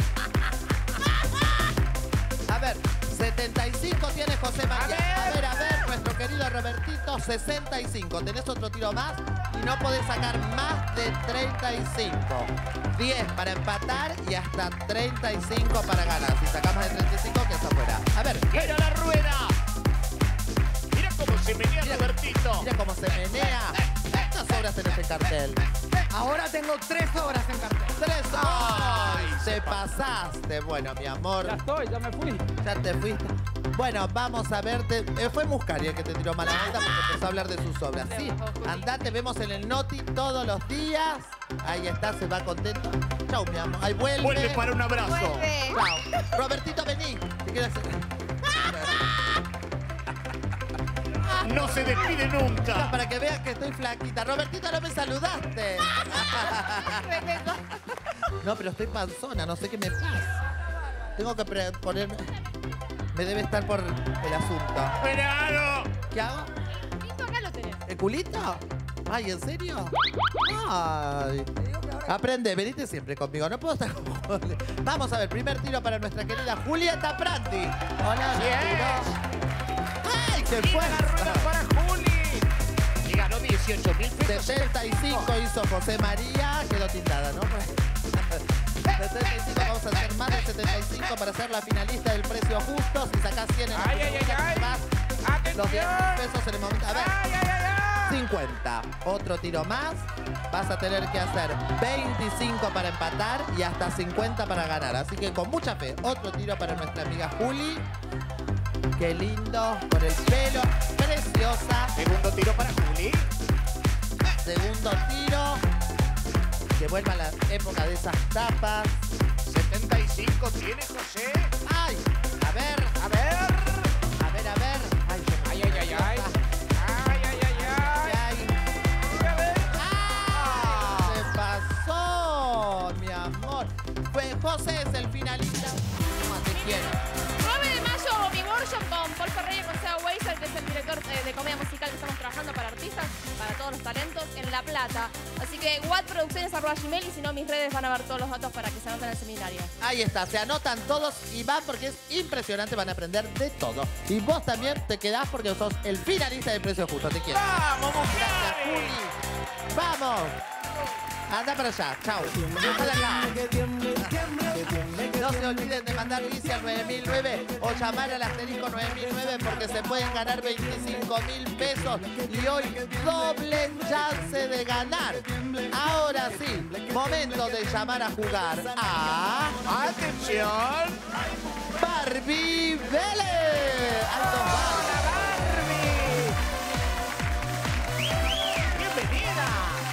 A ver, setenta y cinco tiene José María. A ver, a ver, nuestro querido Robertito, sesenta y cinco. Tenés otro tiro más y no podés sacar más de treinta y cinco. diez para empatar y hasta treinta y cinco para ganar. Si sacamos de treinta y cinco, que está afuera. A ver, Mira la rueda. Mira cómo se menea Mira. Robertito. mira cómo se menea. ¿Cuántas obras tenés en cartel? Ahora tengo tres horas en cartel. ¡Tres! ¡Ay! Ay, Te se pasaste. Bueno, mi amor. Ya estoy, ya me fui. Ya te fuiste. Bueno, vamos a verte. Eh, fue Muscari el que te tiró mala onda porque empezó a hablar de sus obras. Sí, andate, vemos en el Noti todos los días. Ahí está, se va contento. Chau, mi amor. Ahí vuelve. Vuelve para un abrazo. vuelve. Chau. Robertito, vení. Te quiero hacer- No se despide No, nunca. para que veas que estoy flaquita. Robertito, no me saludaste. No, pero estoy panzona, no sé qué me pasa. Tengo que pre- ponerme... Me debe estar por el asunto. Esperado. ¿Qué hago? Listo, acá lo tenés. ¿El culito? Ay, ¿en serio? Ay. Aprende, venite siempre conmigo. No puedo estar como... Vamos a ver, primer tiro para nuestra querida Julieta Prandi. Hola, ¡ay, qué Mira fue! la rueda para Juli. Y ganó dieciocho mil pesos. setenta y cinco hizo José María. Quedó tildada, ¿no? setenta y cinco, vamos a hacer más de setenta y cinco para ser la finalista del precio justo. Si sacás cien en el Ay, ay, ay, ay. más los diez Atención. mil pesos en el momento. A ver, Ay, ay, ay, ay. cincuenta. Otro tiro más. Vas a tener que hacer veinticinco para empatar y hasta cincuenta para ganar. Así que con mucha fe, otro tiro para nuestra amiga Juli. Qué lindo, con el pelo, preciosa. Segundo tiro para Juli. Segundo tiro. Que vuelva a la época de esas tapas. setenta y cinco tiene José. ¡Ay! A ver, A ver. a ver, a ver. Ay, yo- Ay, ay, ay, ay. Ay, ay, ay, ay. ay. A ver. ¡Ah! Se pasó, mi amor. Pues José es el finalista. No te quiero. nueve de mayo, mi workshop con Paul Ferreira y con Seba Weiser, que es el director eh, de comedia musical que estamos trabajando para artistas, para todos los talentos, en La Plata. Así que watproducciones arroba gmail y si no, mis redes van a ver todos los datos para que se anoten al seminario. Ahí está, se anotan todos y van porque es impresionante, van a aprender de todo. Y vos también te quedás porque sos el finalista del Precio Justo, te quiero. ¡Vamos, Gracias, mujeres! Juli. ¡Vamos! Anda para allá, chao. Anda de acá. No se olviden de mandar bici al nueve mil nueve o llamar al asterisco nueve mil nueve porque se pueden ganar veinticinco mil pesos y hoy doble chance de ganar. Ahora sí, momento de llamar a jugar a ¡Atención! Barbie Vélez. Alto Barbie. ¡Bienvenida!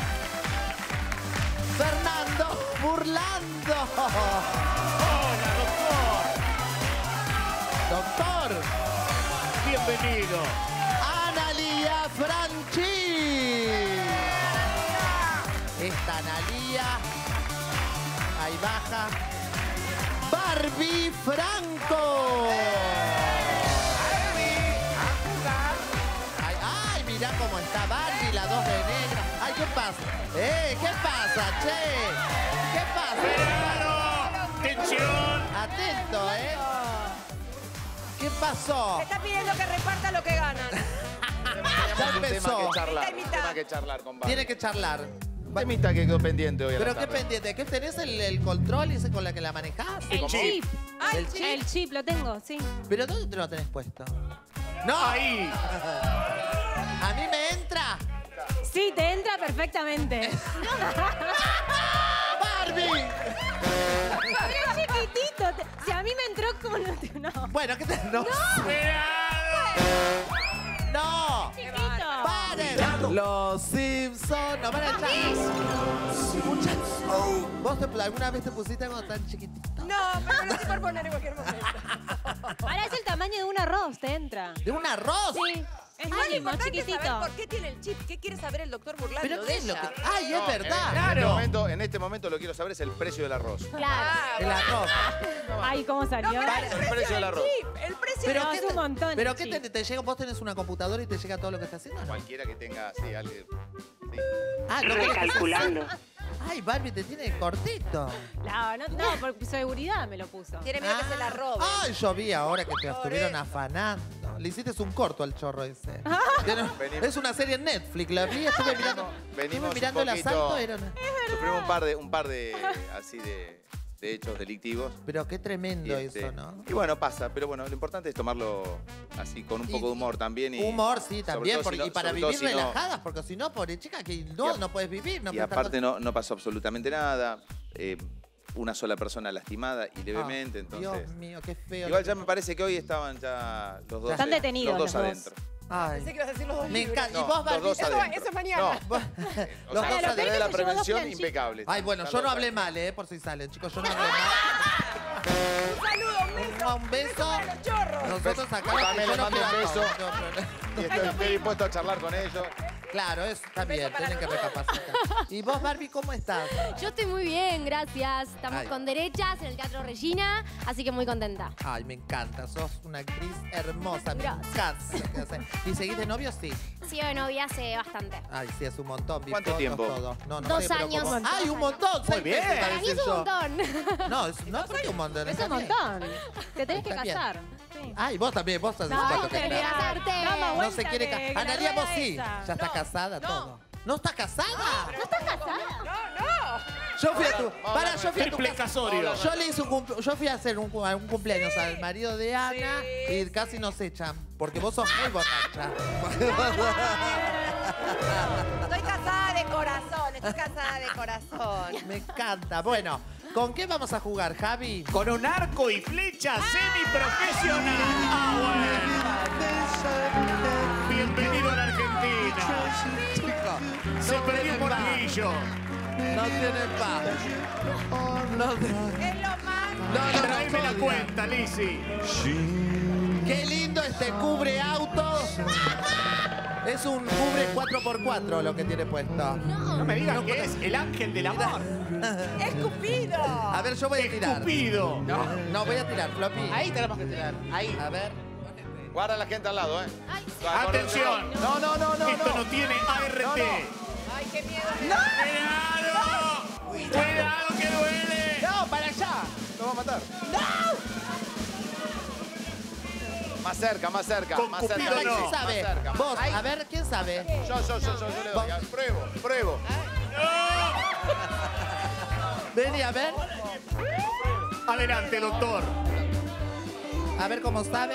Fernando Burlando. ¡Hola, doctor! Doctor. ¡Bienvenido! Analía Franchi. Esta Analía. Ahí baja. Barbie Franco. Ay, ay, mirá cómo está Barbie, la dos de negra. Ay, ¿qué pasa? Eh, ¿qué pasa, che? ¿Qué pasa? ¡Verano! ¡Tensión! Atento, ¿eh? ¿Qué pasó? Está pidiendo que reparta lo que ganan. Ya un tema empezó. que charlar, Mitad y un mitad. tema que charlar con Barbie. Tiene que charlar. Un temita que quedó pendiente hoy a ¿Pero la qué tarde. pendiente? ¿Qué tenés el, el control ese con la que la manejás? El chip. Ah, ¿El el chip? chip. El chip lo tengo, sí. ¿Pero dónde te lo tenés puesto? ¡No! ¡Ahí! ¿A mí me entra? Sí, te entra perfectamente. ¡Barbie! Pero es chiquitito. te- Si a mí me entró como no te... No. Bueno, ¿qué te...? ¡No! ¡No! Chiquito. ¡Paren! Los Simpsons no van a echar. Muchachos. ¿Vos te- alguna vez te pusiste algo tan chiquitito? No, pero no estoy por poner en cualquier momento. Ahora es el tamaño de un arroz, te entra. ¿De un arroz? Sí. Es Ah, lo mínimo, importante es chiquitito. saber por qué tiene el chip. ¿Qué quiere saber el doctor Burlando ¿Pero de qué es lo ella? que...? ¡Ay, es No, verdad! En, en este momento, en este momento lo que quiero saber es el precio del arroz. Claro. El arroz. Ay, ¿cómo salió? No, pero El precio del arroz. chip, el precio ¿Pero No, qué es un te- montón, ¿Pero qué sí. te, te llega? ¿Vos tenés una computadora y te llega todo lo que está haciendo? ¿No? Cualquiera que tenga, sí, alguien. Sí. Ah, no calculando. Ay, Barbie, te tiene cortito. No, no, no, por seguridad me lo puso. tiene miedo que se la robe. Ay, yo vi ahora que te estuvieron afanando. Le hiciste un corto al chorro ese. Tiene- Venimos. Es una serie en Netflix, la vi, estuve mirando, Venimos estuve un mirando el poquito- asalto. Era una- Sufrimos un par de, un par de así de, de hechos delictivos. Pero qué tremendo Y, este, eso, ¿no? y bueno, pasa, pero bueno, lo importante es tomarlo así con un Y- poco de humor también. Y, Humor, sí, sobre también. todo porque- si no- y para sobre todo vivir si no- relajadas, porque si no, pobre chica, que no, Y a- no puedes vivir. No y puedes estar aparte con- no, no pasó absolutamente nada. eh, una sola persona lastimada y levemente, Ah, entonces... Dios mío, qué feo. Igual ya me parece que hoy estaban ya los dos, Están eh, detenidos los dos los dos. adentro. Ay, Pensé que ibas a decir los dos me libros. encanta. No, ¿Y vos, los Barbie? dos Eso, adentro. eso es mañana. No, Vos- o Los sea, dos lo a peor través adentro. de la es que se llevó dos prevención planchitas. impecable. Ay, bueno, Están yo no los hablé dos mal, ¿eh? Por si salen, chicos, yo no hablé mal. Un saludo, un beso. Un beso. Para los chorros. Nosotros acá También yo les no mando un quiero- beso. no, no, no. Y estoy, estoy dispuesto a charlar con ellos. Claro, eso está bien, tienen que recapacitar. ¿Y vos, Barbie, cómo estás? Yo estoy muy bien, gracias. Estamos Ay. con derechas en el Teatro Regina, así que muy contenta. Ay, me encanta, sos una actriz hermosa, me Gracias. encanta lo que haces. ¿Y seguís de novio? Sí. Sí, de novia hace bastante. Ay, sí, hace un montón. vi ¿Cuánto fotos, tiempo? todo. No, no Dos sé, pero años. como- Dos ¡Ay, un montón! Seis bien. meses, iba a Para mí decir es un yo. montón. No, es, no porque un montón. Es está un bien. montón. Te tenés que Está bien. casar. Sí. Ay, vos también, vos estás No, cuánto te que olvidás. estás. casarte. Vamos, No se quiere aguántate, casar. que la Analia, vos rueda sí. esa. Ya está No, casada, no. todo. ¿No está casada? ¿No estás casada? No, no. Yo fui a tu. Para, yo fui a tu Triple casa. casorio. Yo le hice un cumple- yo fui a hacer un, cu- un cumpleaños al marido de Ana Sí. y casi nos echan. Porque vos sos muy borracha. Estoy casada de corazón, estoy casada de corazón. Me encanta. Bueno, ¿con qué vamos a jugar, Javi? Con un arco y flecha semiprofesional. Ah, bueno. Se perdió un monaguillo. No tiene paz. No tiene... Es lo más. No, no, Traeme no, la no. cuenta, Lizzy. Qué lindo este cubre auto. Es un cubre cuatro por cuatro lo que tiene puesto. No me digas que es el ángel del amor. ¡Es Cupido! A ver, yo voy a tirar. Cupido. No, no voy a tirar, Floppy. Ahí tenemos que tirar. Ahí. A ver. Guarda a la gente al lado, ¿eh? Atención. No, no, no, no. Esto no. no tiene A R T. No, no. ¡Ay, qué miedo! ¡Cuidado! ¡Cuidado que duele! No, para allá. Lo va a matar. Más cerca, más cerca. Con más Cupido cerca. no. ¿Quién Más sabe? cerca. Vos, Ahí. a ver, ¿quién sabe? Yo, yo, yo, yo, yo le doy. Pruebo, pruebo. Vení, a ver. Adelante, doctor. A ver cómo sabe.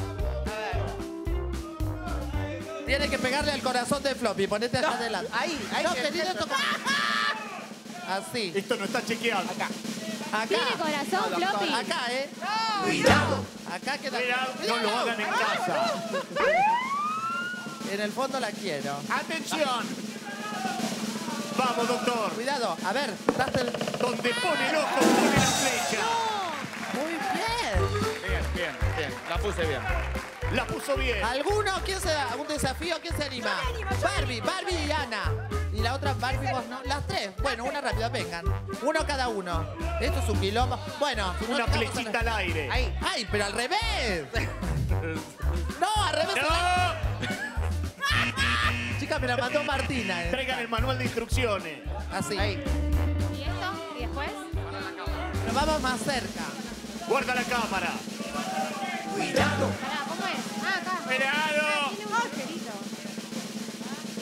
Tiene que pegarle al corazón de Floppy. Ponete allá adelante. Ahí, ahí. No, que- querido, esto como- Así. Esto no está chequeado. Acá. Acá. ¿Tiene corazón, No, doctor, Floppy? Acá, ¿eh? Cuidado. Acá queda. Cuidado, no lo hagan en casa. En el fondo la quiero. Atención. Vamos, doctor. Cuidado, a ver, date el... Donde pone el ojo, pone la flecha. Muy bien. Bien, bien, bien. La puse bien. La puso bien. ¿Alguno? ¿Quién se da? ¿Un desafío? ¿Quién se anima? Barbie, Barbie y Ana. Y la otra Barbie, vos no. Las tres. Bueno, una rápida, vengan. Uno cada uno. Esto es un quilombo. Bueno, no Una estamos flechita en- al aire. Ahí. ¡Ay, pero al revés! No, al revés. ¡No! Chica, me la mandó Martina. eh. Traigan el manual de instrucciones. Así. Ahí. ¿Y esto? ¿Y después? Pero vamos más cerca. Guarda la cámara. Cuidado. Pará, ¿cómo es? Ah, acá. ¡Cuidado! Tiene un agujerito. ¿Y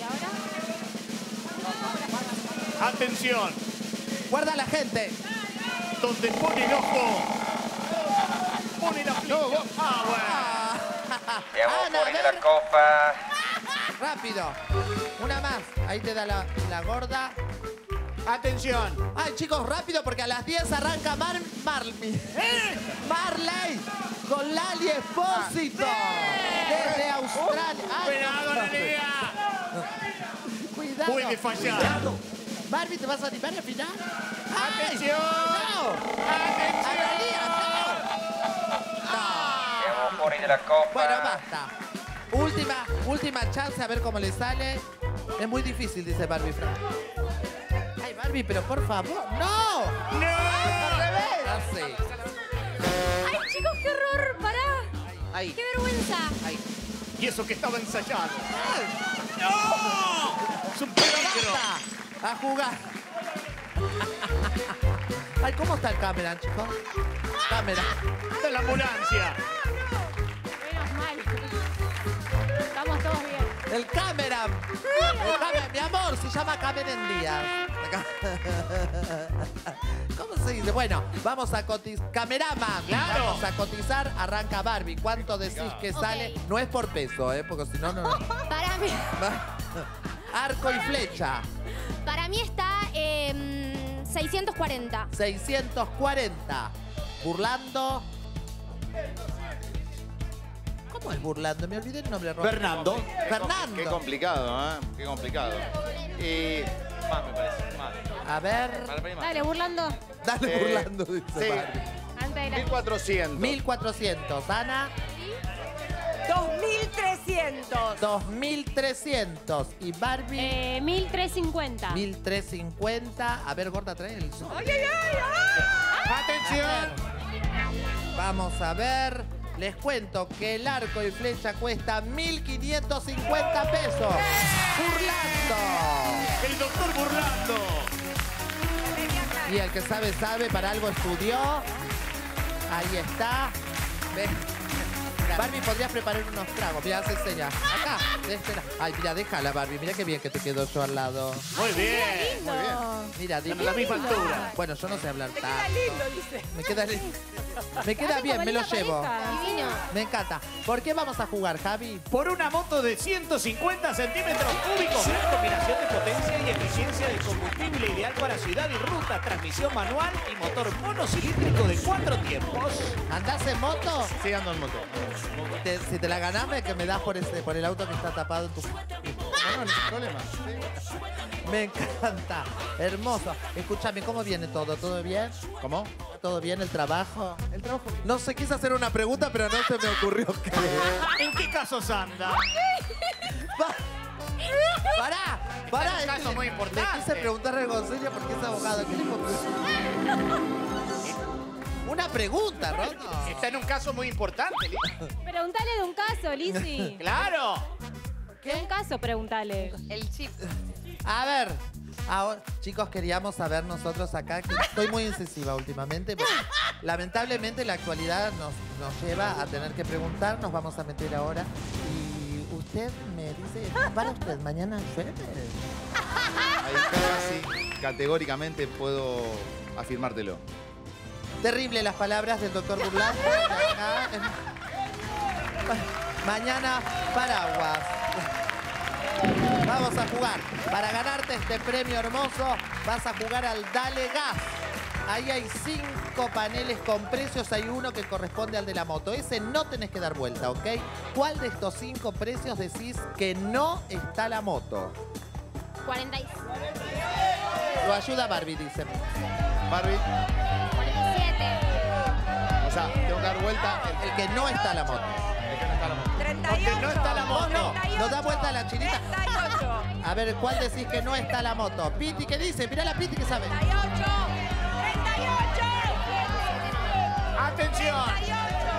ahora? Atención. Guarda a la gente. Donde pone el ojo, pone la flecha. Ah, bueno. Ana, a ver. copa. Rápido. Una más. Ahí te da la, la gorda. Atención. Ay, chicos, rápido porque a las diez arranca Mar Marmi. Marley con Lali Espósito. Desde Australia. Ay, Cuidado, no. Nerea. Cuidado. Puede fallar. Barbie, ¿te vas a animar al final? Ay, Atención. no. Analía, no. Llevo por ahí de la copa. Bueno, basta. Última, última chance a ver cómo le sale. Es muy difícil, dice Barbie. Ay, Barbie, pero por favor. ¡No! ¡No! ¡Al revés! Así. ¡Ay, chicos, qué horror! ¡Pará! Ahí. ¡Qué vergüenza! Ahí. Y eso que estaba ensayado. Ay, ¡No! ¡Es un peligro! basta. A jugar. Ay, ¿cómo está el cámara, chicos? Cámara. Está en la ambulancia. Menos mal. Estamos todos bien. El cámara. El cámara, mi amor, se llama Cameron Díaz. ¿Cómo se dice? Bueno, vamos a cotizar. Cameraman. Claro. Vamos a cotizar. Arranca Barbie. ¿Cuánto decís que Ok. sale? No es por peso, ¿eh? Porque si no, no. Para mí, Arco y flecha. para mí está em, seiscientos cuarenta. seiscientos cuarenta. Burlando. ¿Cómo es Burlando? Me olvidé el nombre. Roberto. Fernando. Fernando. Qué complicado, ¿eh? Qué complicado. Y... Más, me parece. Más. A ver. Para mí más. Dale, burlando. Dale Eh, burlando, dice sí. Barbie. Antes de la... mil cuatrocientos. mil cuatrocientos. Ana. dos mil trescientos. dos mil trescientos. Y Barbie. Eh, mil trescientos cincuenta. mil trescientos cincuenta. A ver, gorda, trae el... ¡Ay, ay, ay! ¡Ah! Atención. Vamos a ver. Les cuento que el arco y flecha cuesta mil quinientos cincuenta pesos. Burlando. El doctor burlando. Y el que sabe, sabe, para algo estudió. Ahí está. Ve. Barbie, podrías preparar unos tragos. Mira, hace señas. Acá, de este lado. Ay, mira, déjala, Barbie. Mira qué bien que te quedo yo al lado. Muy bien. Muy bien. Mira, dime. A la misma altura. Bueno, yo no sé hablar Te queda tanto. lindo, dice. Me queda lindo. Me queda bien, me lo llevo. Divino. Me encanta. ¿Por qué vamos a jugar, Javi? Por una moto de ciento cincuenta centímetros cúbicos, gran combinación de potencia y eficiencia del combustible ideal para ciudad y ruta, transmisión manual y motor monocilíndrico de cuatro tiempos. ¿Andás en moto? Sí, ando en moto. Te- si te la ganás, me- que me das por, ese, por el auto que está tapado en tu... no, no hay problema. Me encanta. Hermoso. Escúchame, ¿cómo viene todo? ¿Todo bien? ¿Cómo? ¿Todo bien el trabajo? El trabajo. No sé, quise hacer una pregunta, pero no se me ocurrió qué. ¿En qué casos anda? ¡Pará! ¡Pará! Está en un caso Es que muy le- importante. Le quise preguntar a Gonzalo porque es abogado. ¿Qué le puedo- Una pregunta, Roto. Está en un caso muy importante, Liz. Preguntale de un caso, Lizzy. ¡Claro! De un caso, preguntale. El chip. A ver, ahora, chicos, queríamos saber nosotros acá, que estoy muy incisiva últimamente, pero lamentablemente la actualidad nos, nos lleva a tener que preguntar, nos vamos a meter ahora. Y usted me dice, ¿para usted mañana llueve? Ahí casi categóricamente puedo afirmártelo. Terrible las palabras del doctor Burlán. Acá, eh. Mañana, paraguas. Vamos a jugar. Para ganarte este premio hermoso, vas a jugar al Dale Gas. Ahí hay cinco paneles con precios. Hay uno que corresponde al de la moto. Ese no tenés que dar vuelta, ¿ok? ¿Cuál de estos cinco precios decís que no está la moto? cuarenta y siete. Lo ayuda Barbie, dice. Barbie, cuarenta y siete. o sea, tengo que dar vuelta. El, el que no está la moto. El que no está la moto. treinta y ocho. no está la moto. No, no da vuelta a la chinita. treinta y ocho. A ver, ¿cuál decís que no está la moto? Piti, ¿qué dice? Mirá la Piti que sabe. treinta y ocho. treinta y ocho. ¡Atención! treinta y ocho.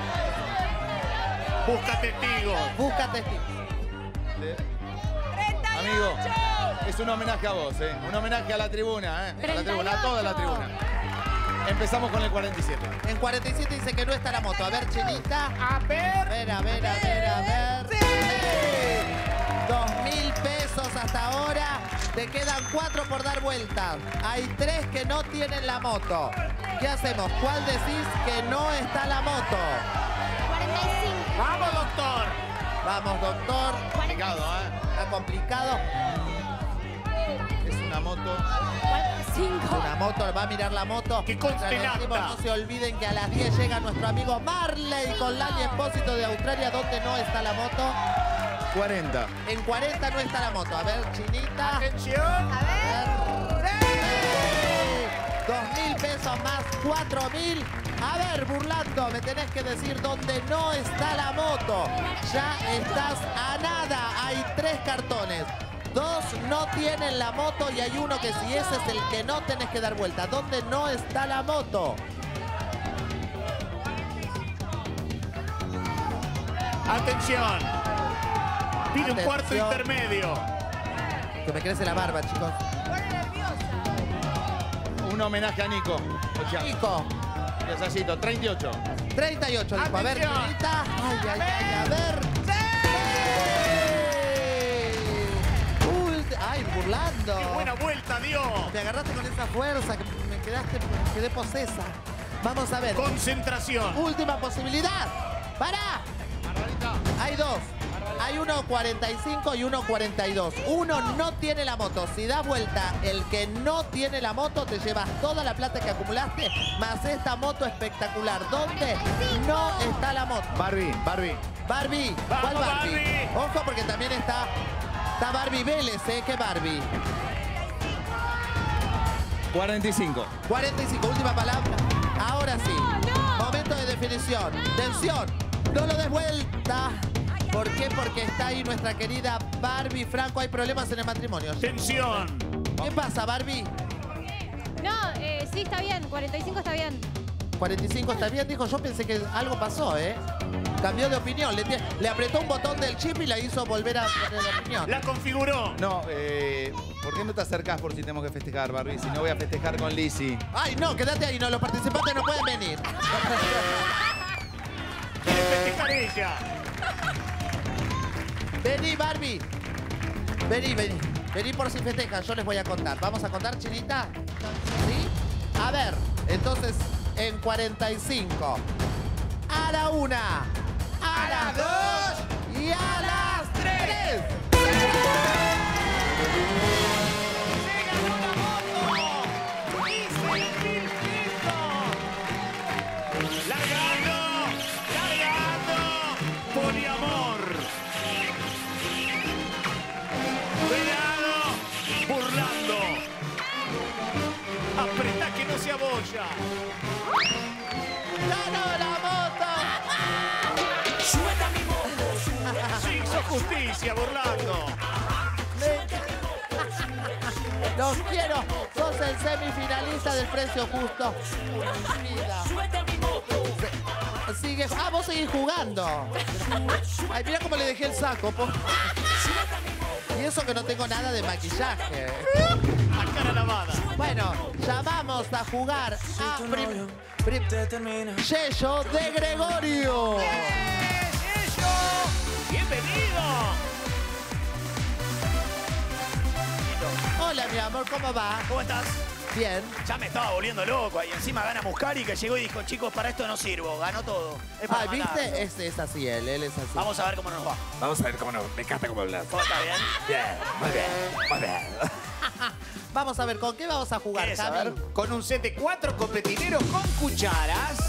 Busca testigos. Busca testigos. treinta y Amigo, ocho. es un homenaje a vos, ¿eh? Un homenaje a la tribuna, ¿eh? A la tribuna, a toda la treinta y ocho. tribuna. Empezamos con el cuarenta y siete. En cuarenta y siete dice que no está la moto. A ver, chinita. A ver. A ver, a ver, a ver, a ver. ¡Sí! Dos mil pesos hasta ahora. Te quedan cuatro por dar vueltas. Hay tres que no tienen la moto. ¿Qué hacemos? ¿Cuál decís que no está la moto? cuarenta y cinco. ¡Vamos, doctor! Vamos, doctor. Complicado, ¿eh? Está complicado. Es una moto. Una moto, va a mirar la moto. Que conste Mientras en decimos, acta. no se olviden que a las diez llega nuestro amigo Marley con Lali Espósito de Australia, donde no está la moto. cuarenta. En cuarenta no está la moto. A ver, chinita. ¡Atención! A ver. ¡Sí! Dos mil pesos más cuatro mil. A ver, Burlando, me tenés que decir dónde no está la moto. Ya estás a nada. Hay tres cartones. Dos no tienen la moto y hay uno que si ese es el que no tenés que dar vuelta. ¿Dónde no está la moto? ¡Atención! Pide un Atención. cuarto intermedio. Que me crece la barba, chicos. Un homenaje a Nico. Ocha. Nico, Necesito treinta y ocho. treinta y ocho, dijo. A ver, Atención. chinita. Ay, ay, ay, a ver. ¡Sí! Ult- Ay, Burlando. ¡Qué buena vuelta dio! Me agarraste con esa fuerza que me quedaste, me quedé posesa. Vamos a ver. Concentración. Última posibilidad. ¡Para! Hay dos. Hay uno cuarenta y cinco y uno cuarenta y dos. Uno no tiene la moto. Si das vuelta, el que no tiene la moto, te llevas toda la plata que acumulaste, más esta moto espectacular. ¿Dónde no está la moto? Barbie, Barbie. Barbie. ¿Cuál Vamos, Barbie? Barbie. Ojo, porque también está, está Barbie Vélez, ¿eh? ¿Qué Barbie? cuarenta y cinco. cuarenta y cinco, última palabra. Ahora sí. Momento de definición. Tensión. No lo des vuelta. ¿Por qué? Porque está ahí nuestra querida Barbie Franco. Hay problemas en el matrimonio. Tensión. ¿Qué pasa, Barbie? No, eh, sí, está bien. cuarenta y cinco está bien. cuarenta y cinco está bien, dijo. Yo pensé que algo pasó, ¿eh? Cambió de opinión. Le, tie- le apretó un botón del chip y la hizo volver a poner de opinión. La configuró. No, eh, ¿por qué no te acercás por si tenemos que festejar, Barbie? Si no voy a festejar con Lizzy. Ay, no, quédate ahí. No, los participantes no pueden venir. Quiere festejar ella. Vení, Barbie. Vení, vení. Vení por si festejan. Yo les voy a contar. ¿Vamos a contar, chinita? ¿Sí? A ver, entonces, en cuarenta y cinco. A la una. A las dos. Y a las tres. ¡Largando! ¡Largando! ¡Poliamor! justicia, burlando. Los quiero. Sos el semifinalista del precio justo. Vida. Sigue. Ah, vos seguís jugando. Ay, mira cómo le dejé el saco. Po. Y eso que no tengo nada de maquillaje. A cara lavada. Bueno, ya vamos a jugar a prim, prim, Yello de Gregorio. ¡Yello! ¡Bienvenido! Hola, mi amor, ¿cómo va? ¿Cómo estás? Bien. Ya me estaba volviendo loco y encima gana Muscari que llegó y dijo, chicos, para esto no sirvo, ganó todo. Es para Ah, matarlo. ¿viste? Es, es así él, él es así. Vamos a ver cómo nos va. Vamos a ver cómo no. Me encanta cómo hablas. ¿Cómo está bien? Bien, muy bien, muy bien. Vamos a ver, ¿con qué vamos a jugar, ¿Querés Cami? saber? Con un set de cuatro copetineros con cucharas.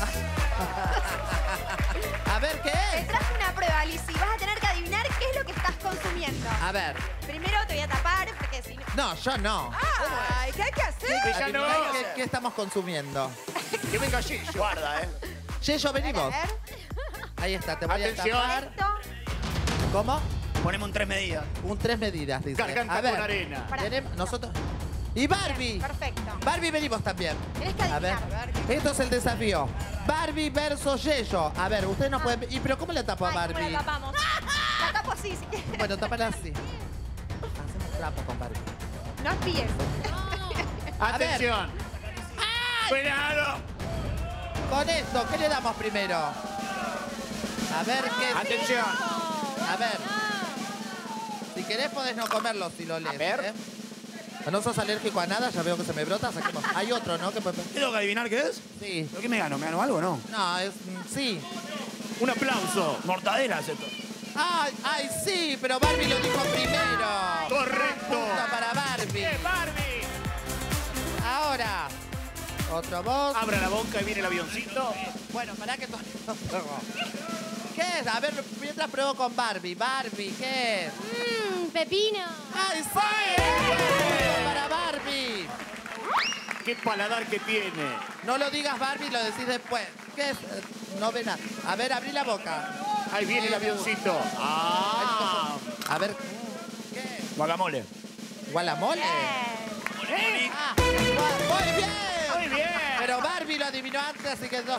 A ver, ¿qué Te es? traje una prueba, Lizzy. Vas a tener que adivinar qué es lo que estás consumiendo. A ver. Primero te voy a tapar, porque si no... No, yo no. Ay, ¿qué hay que hacer? Ella no. Adiviná ¿Qué, qué estamos consumiendo? Que venga Yello. Guarda, ¿eh? Yello, A ver, venimos. a ver. Ahí está, te voy Atención. a tapar. Esto. ¿Cómo? Ponemos un tres medidas. Un tres medidas, dice. Garganta a ver, con arena. Pará. tenemos- nosotros... Y Barbie. Bien, perfecto. Barbie, venimos también. Tenés que A ver, adivinar, a ver. qué- esto es el desafío. Barbie versus Yello. A ver, ustedes no pueden... ¿Y pero cómo le tapo a Ay, ¿cómo Barbie? la tapamos? La tapo así, si quieres. Bueno, tápala así. Hacemos trapo con Barbie. No espíes. Atención. ¡Cuidado! Con esto, ¿qué le damos primero? A ver qué... Atención. A ver. Si querés podés no comerlo si lo lees. A ver. ¿eh? No sos alérgico a nada, ya veo que se me brota. Saquemos. Hay otro, ¿no? Que... ¿Tengo que adivinar qué es? Sí. ¿Pero qué me gano? ¿Me gano algo o no? No, es... mm, Sí. Un aplauso. Mortadela es esto. Ay, ay, sí, pero Barbie lo dijo primero. Correcto. Punto para Barbie. ¡Bien, Barbie! Ahora, otro vos. Abra la boca y viene el avioncito. Bueno, pará que todavía no pruebo. ¿Qué es? A ver, mientras pruebo con Barbie. Barbie, ¿qué es? Mmm, pepino. ¡Ay, sí! Punto para Barbie. ¡Qué paladar que tiene! No lo digas Barbie, lo decís después. ¿Qué es? Eh, No ven nada. A ver, abrí la boca. Ahí viene el avioncito. ¡Ah! A ver, ¿qué es? Guacamole. ¿Gualamole? ¿Eh? Ah, muy bien. Muy bien. Pero Barbie lo adivinó antes, así que no.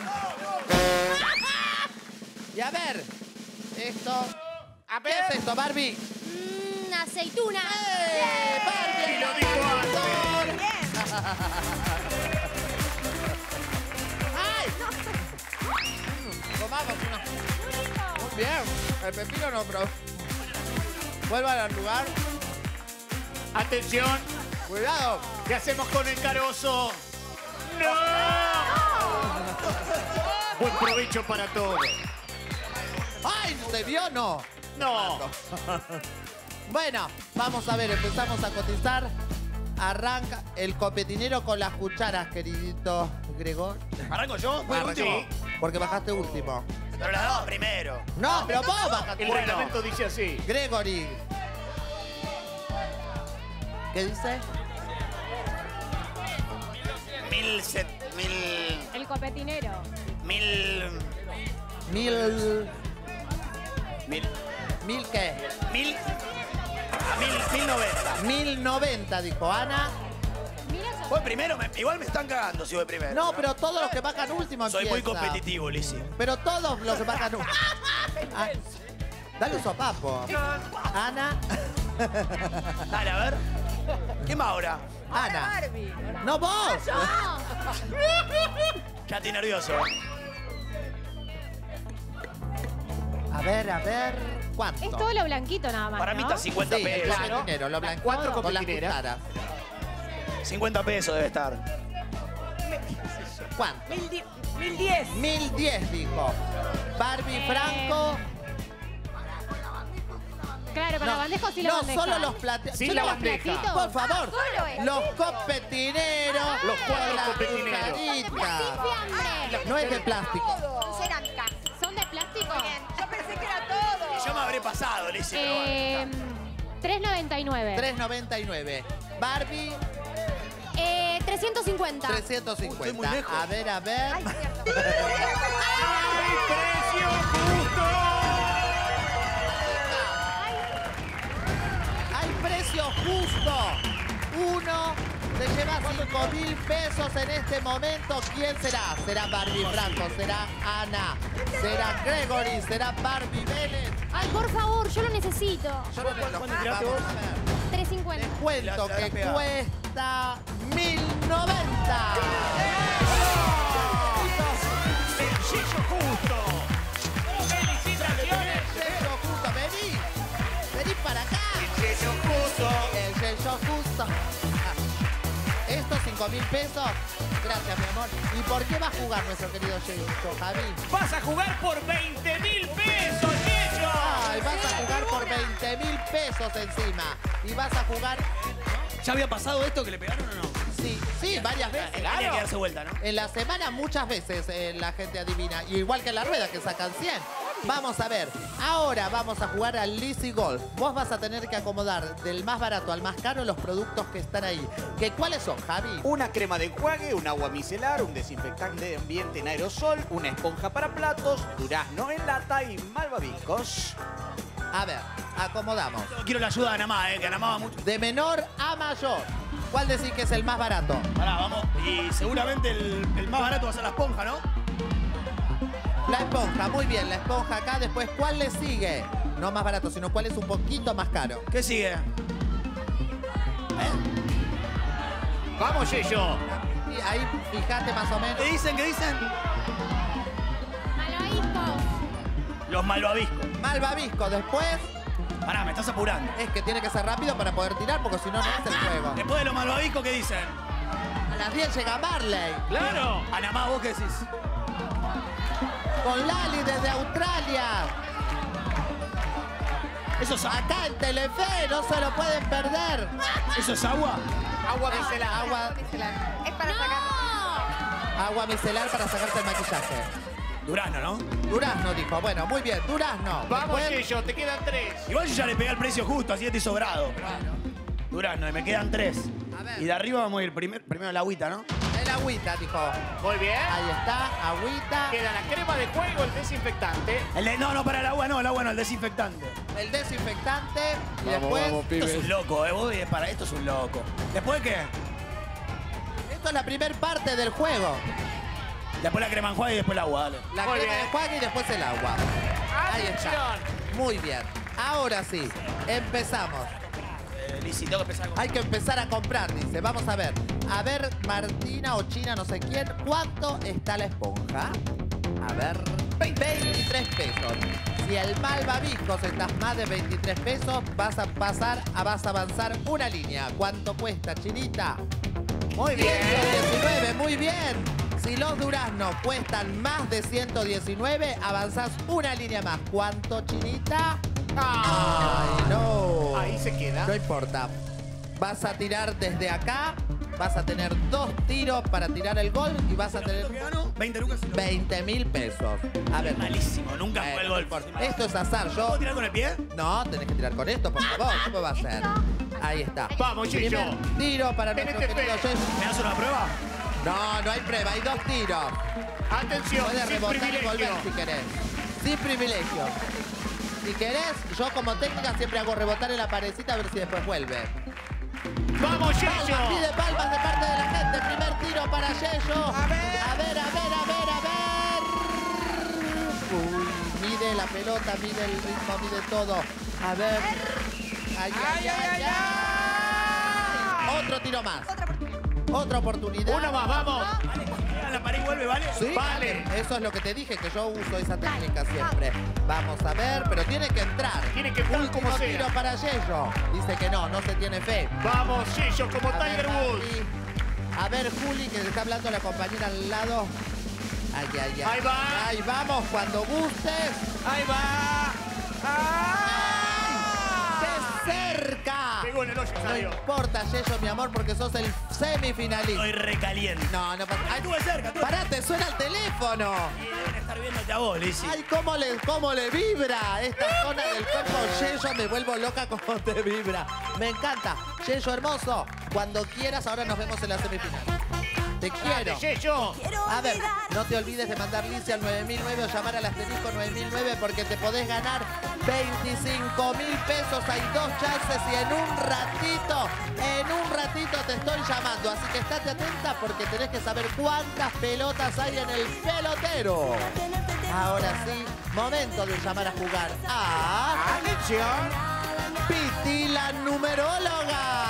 Y a ver, esto. A ¿Qué es esto, Barbie? Mmm, aceituna. ¡Eh! ¡Barbie! Y lo dijo antes. ¡Ay! Tomamos uno. Muy bien. El pepino no, pero... Vuelvan al lugar. Atención. Cuidado. ¿Qué hacemos con el carozo? ¡No! Buen provecho para todos. ¡Ay! ¿Se vio o no? No. Bueno, vamos a ver, empezamos a cotizar. Arranca el copetinero con las cucharas, queridito Gregor. ¿Arranco yo? ¿Voy Arranca. último? Porque bajaste último. Pero las dos primero. No, pero vos bajaste El último. reglamento dice así. Gregory. ¿Qué dice? Mil set... Mil... El copetinero. Mil... Mil... Mil... ¿Mil qué? Mil... A mil... Mil noventa. Mil noventa, dijo Ana. Voy primero, me- igual me están cagando si voy primero. No, pero todos los que bajan último Soy muy empiezan. competitivo, Lizzy. Pero todos los que bajan último. Ah, dale un sopapo. Ana. Dale, a ver. ¿Quién va ahora? Ana. No vos. Ya estoy nervioso. A ver, a ver. ¿Cuánto? Es todo lo blanquito nada más, Para mí ¿no? está cincuenta Sí, el pesos. copetinero, lo blanco cuatro con las copetineras. cucharas. cincuenta pesos debe estar. ¿Cuánto? Mil, di- mil diez. Mil diez, dijo. Barbie Franco. Claro, con la bandeja o sin la no, bandeja. solo los platos. Sin la bandeja. Por favor. Ah, solo es. Los copetineros. Los cuatro con las copetineros. cucharitas. Sin fiambre. No es de plástico. Son cerámica. ¿Son de plástico? Bien. Yo pensé que era todo. Yo me habré pasado, Lizzy, pero bueno. Eh, tres noventa y nueve. tres noventa y nueve. Barbie, Eh, trescientos cincuenta. trescientos cincuenta. Uy, estoy muy lejos. A ver, a ver. Ay, cierto. ¡Ay, precio justo! justo. Uno se lleva cinco mil pesos en este momento. ¿Quién será? ¿Será Barbie Franco? ¿Será Ana? ¿Será Gregory? ¿Será Barbie Vélez? Ay, por favor, yo lo necesito. Yo no lo vamos a ver. tres cincuenta. Les cuento que cuesta mil noventa. ¡Sencillo justo! ¡Felicitaciones! ¡Sello justo! ¡Vení! ¡Vení para acá! ¡El sello justo! El sello justo. Estos cinco mil pesos, gracias mi amor. ¿Y por qué va a jugar nuestro querido Sello, Javi? ¡Vas a jugar por veinte mil pesos, Sello! Ay, vas a jugar por veinte mil pesos encima. Y vas a jugar... ¿Ya había pasado esto que le pegaron o no? Sí, sí, varias veces. Tenía que darse vuelta, ¿no? En la semana muchas veces eh, la gente adivina. Igual que en la rueda que sacan cien. Vamos a ver. Ahora vamos a jugar al Lizzy Golf. Vos vas a tener que acomodar del más barato al más caro los productos que están ahí. ¿Qué, ¿Cuáles son, Javi? Una crema de enjuague, un agua micelar, un desinfectante de ambiente en aerosol, una esponja para platos, durazno en lata y malvaviscos. A ver, acomodamos. Quiero la ayuda de Anamá, eh, que Anamá va mucho. De menor a mayor. ¿Cuál decís que es el más barato? Pará, vamos. Y seguramente el, el más barato va a ser la esponja, ¿no? La esponja, muy bien, la esponja acá. Después, ¿cuál le sigue? No más barato, sino cuál es un poquito más caro. ¿Qué sigue? ¿Eh? ¡Vamos, Sello! Y ahí, fíjate más o menos. ¿Qué dicen? ¿Qué dicen? Malvaviscos. Los malvaviscos. Malvavisco, después... Pará, me estás apurando. Es que tiene que ser rápido para poder tirar, porque si no, no es el juego. Después de los malvaviscos, ¿qué dicen? A las diez llega Marley. ¡Claro! Anamá, ¿vos qué decís? Con Lali desde Australia. ¿Eso es, Acá en Telefe, no se lo pueden perder. ¿Eso es agua? Agua micelar. Agua, Es para sacar. agua micelar para sacarse el maquillaje. Durazno, ¿no? Durazno, dijo. Bueno, muy bien, durazno. ¡Vamos, Después- Sello! ¡Te quedan tres! Igual yo ya le pegué el precio justo, así que estoy sobrado. Durazno, y me quedan tres. A ver. Y de arriba vamos a ir primer- primero la agüita, ¿no? El agüita, dijo. Muy bien. Ahí está, agüita. Queda la crema de juego, el desinfectante. El de- no, no, para el agua no, el agua no, el desinfectante. El desinfectante. Y Vamos, después... vamos, Esto es pibes. un loco, eh. Vos, eh, para esto es un loco. ¿Después qué? Esto es la primer parte del juego. Después la crema enjuague y después el agua, dale. La Muy crema bien. de enjuague y después el agua. Ahí está. ¡Atención! Muy bien. Ahora sí, empezamos. Eh, Lizzy, tengo que empezar con... Hay que empezar a comprar, dice. Vamos a ver. A ver, Martina o China, no sé quién. ¿Cuánto está la esponja? A ver. veintitrés pesos. Si el malvaviscos estás más de veintitrés pesos, vas a pasar, a, vas a avanzar una línea. ¿Cuánto cuesta, Chinita? Muy bien. ciento diecinueve, muy bien. Si los duraznos cuestan más de ciento diecinueve, avanzás una línea más. ¿Cuánto, Chinita? ¡Ay, no! Ahí se queda. No importa. Vas a tirar desde acá, vas a tener dos tiros para tirar el gol y vas a tener ¿Qué gano? veinte lucas. veinte mil pesos. A ver. Malísimo, nunca jugué Eh, el no golf. importa. Esto es azar, yo... ¿Puedo tirar con el pie? No, tenés que tirar con esto, por favor. ¿Cómo va a ser? Ahí está. Vamos, Gillo. Primer tiro para nuestro Tenete querido fe. Gillo. ¿Me das una prueba? No, no hay prueba, hay dos tiros. Atención, Puedes sin rebotar y privilegio. volver si querés. Sin privilegio. Si querés, yo como técnica siempre hago rebotar en la parecita a ver si después vuelve. ¡Vamos, Sello! Palmas, pide palmas de parte de la gente. Primer tiro para Yello. A ver. A ver, a ver, a ver, a ver. Uy, mide la pelota, mide el ritmo, mide todo. A ver. Ay, ay, ay, ay. Otro tiro más. Otra oportunidad. Una más, vamos. Pega la pared y vuelve, ¿vale? Sí, Vale. Eso es lo que te dije, que yo uso esa técnica siempre. Vamos a ver, pero tiene que entrar. Tiene que entrar Último como sea. tiro para Yello. Dice que no, no se tiene fe. ¡Vamos, Sello, como A ver, Tiger Woods! Barbie. A ver, Juli, que le está hablando la compañera al lado. Ay, ay, ay. Ahí va. Ahí vamos, cuando gustes. ¡Ahí va! ¡Ah! ¡Qué cerca! Pegó en el hoyo, No salió. importa, Yello, mi amor, porque sos el semifinalista. Estoy recaliente. No, no pasa. Ay, Estuve cerca, estuve parate, suena el teléfono. Y deben estar viéndote a vos, Lizzy. Ay, cómo le, cómo le vibra esta zona del cuerpo. Yello, me vuelvo loca como te vibra. Me encanta. Yello hermoso, cuando quieras, ahora nos vemos en la semifinal. Te quiero. Dale, yo. A ver, no te olvides de mandar Lizzy al nueve mil nueve o llamar al asterisco nueve mil nueve porque te podés ganar veinticinco mil pesos. Hay dos chances y en un ratito, en un ratito te estoy llamando. Así que estate atenta porque tenés que saber cuántas pelotas hay en el pelotero. Ahora sí, momento de llamar a jugar a... ¡Atención! Piti, la numeróloga.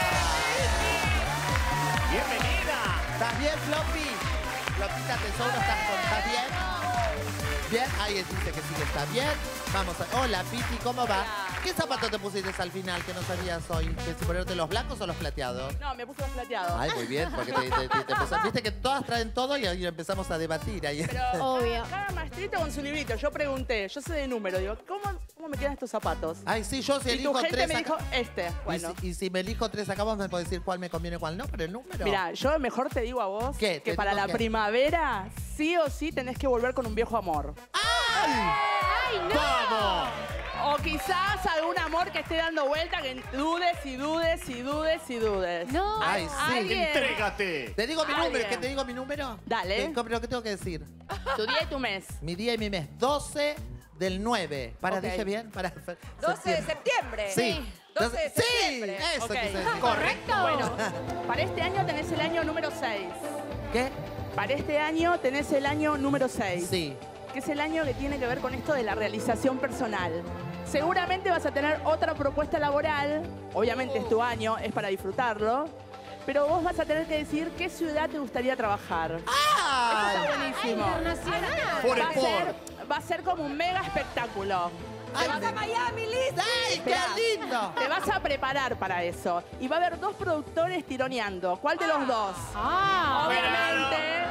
¡Bienvenida! ¿Estás bien, Floppy? Flopita Tesoro, ¿estás, ¿estás bien? Bien, ahí dice que sí que está bien. Vamos a... Hola, Piti, ¿cómo va? ¿Qué zapato te pusiste al final que no sabías hoy? ¿Que si ponerte los blancos o los plateados? No, me puse los plateados. Ay, muy bien, porque te, te, te, te empezó- viste que todas traen todo y ahí empezamos a debatir. Ahí. Pero Obvio. cada maestrito con su librito. Yo pregunté, yo sé de número, digo, ¿cómo, cómo me quedan estos zapatos? Ay, sí, yo si y tu elijo gente tres me acá- dijo este. Bueno, Y si, y si me elijo tres acá, vos me podés decir cuál me conviene y cuál no, pero el número. mira, yo mejor te digo a vos ¿Qué? que ¿Te para digo la qué? primavera sí o sí tenés que volver con un viejo amor. ¡Ay, no! ¡Vamos! O quizás algún amor que esté dando vuelta que dudes y dudes y dudes y dudes. No. Ay, sí. Alguien. ¡Entrégate! ¿Te digo mi Alguien. número? ¿Qué te digo mi número? Dale. ¿Qué, ¿Pero qué tengo que decir? Tu día y tu mes. Mi día y mi mes. doce del nueve. Para, Ok. dije bien. Para, doce de septiembre. Sí. doce de Sí, septiembre. eso Ok. quise decir. Correcto. Bueno, para este año tenés el año número seis. ¿Qué? Para este año tenés el año número seis. Sí. Que es el año que tiene que ver con esto de la realización personal. Seguramente vas a tener otra propuesta laboral, obviamente es tu año, es para disfrutarlo, pero vos vas a tener que decidir qué ciudad te gustaría trabajar. ¡Ah! Eso está buenísimo. Internacional. Por el Va a, por. ser, va a ser como un mega espectáculo. ¡Ay, ¡Vas a Miami, Liz! ¡Ay, qué Esperá. lindo! Te vas a preparar para eso. Y va a haber dos productores tironeando. ¿Cuál de los dos? Ah. Obviamente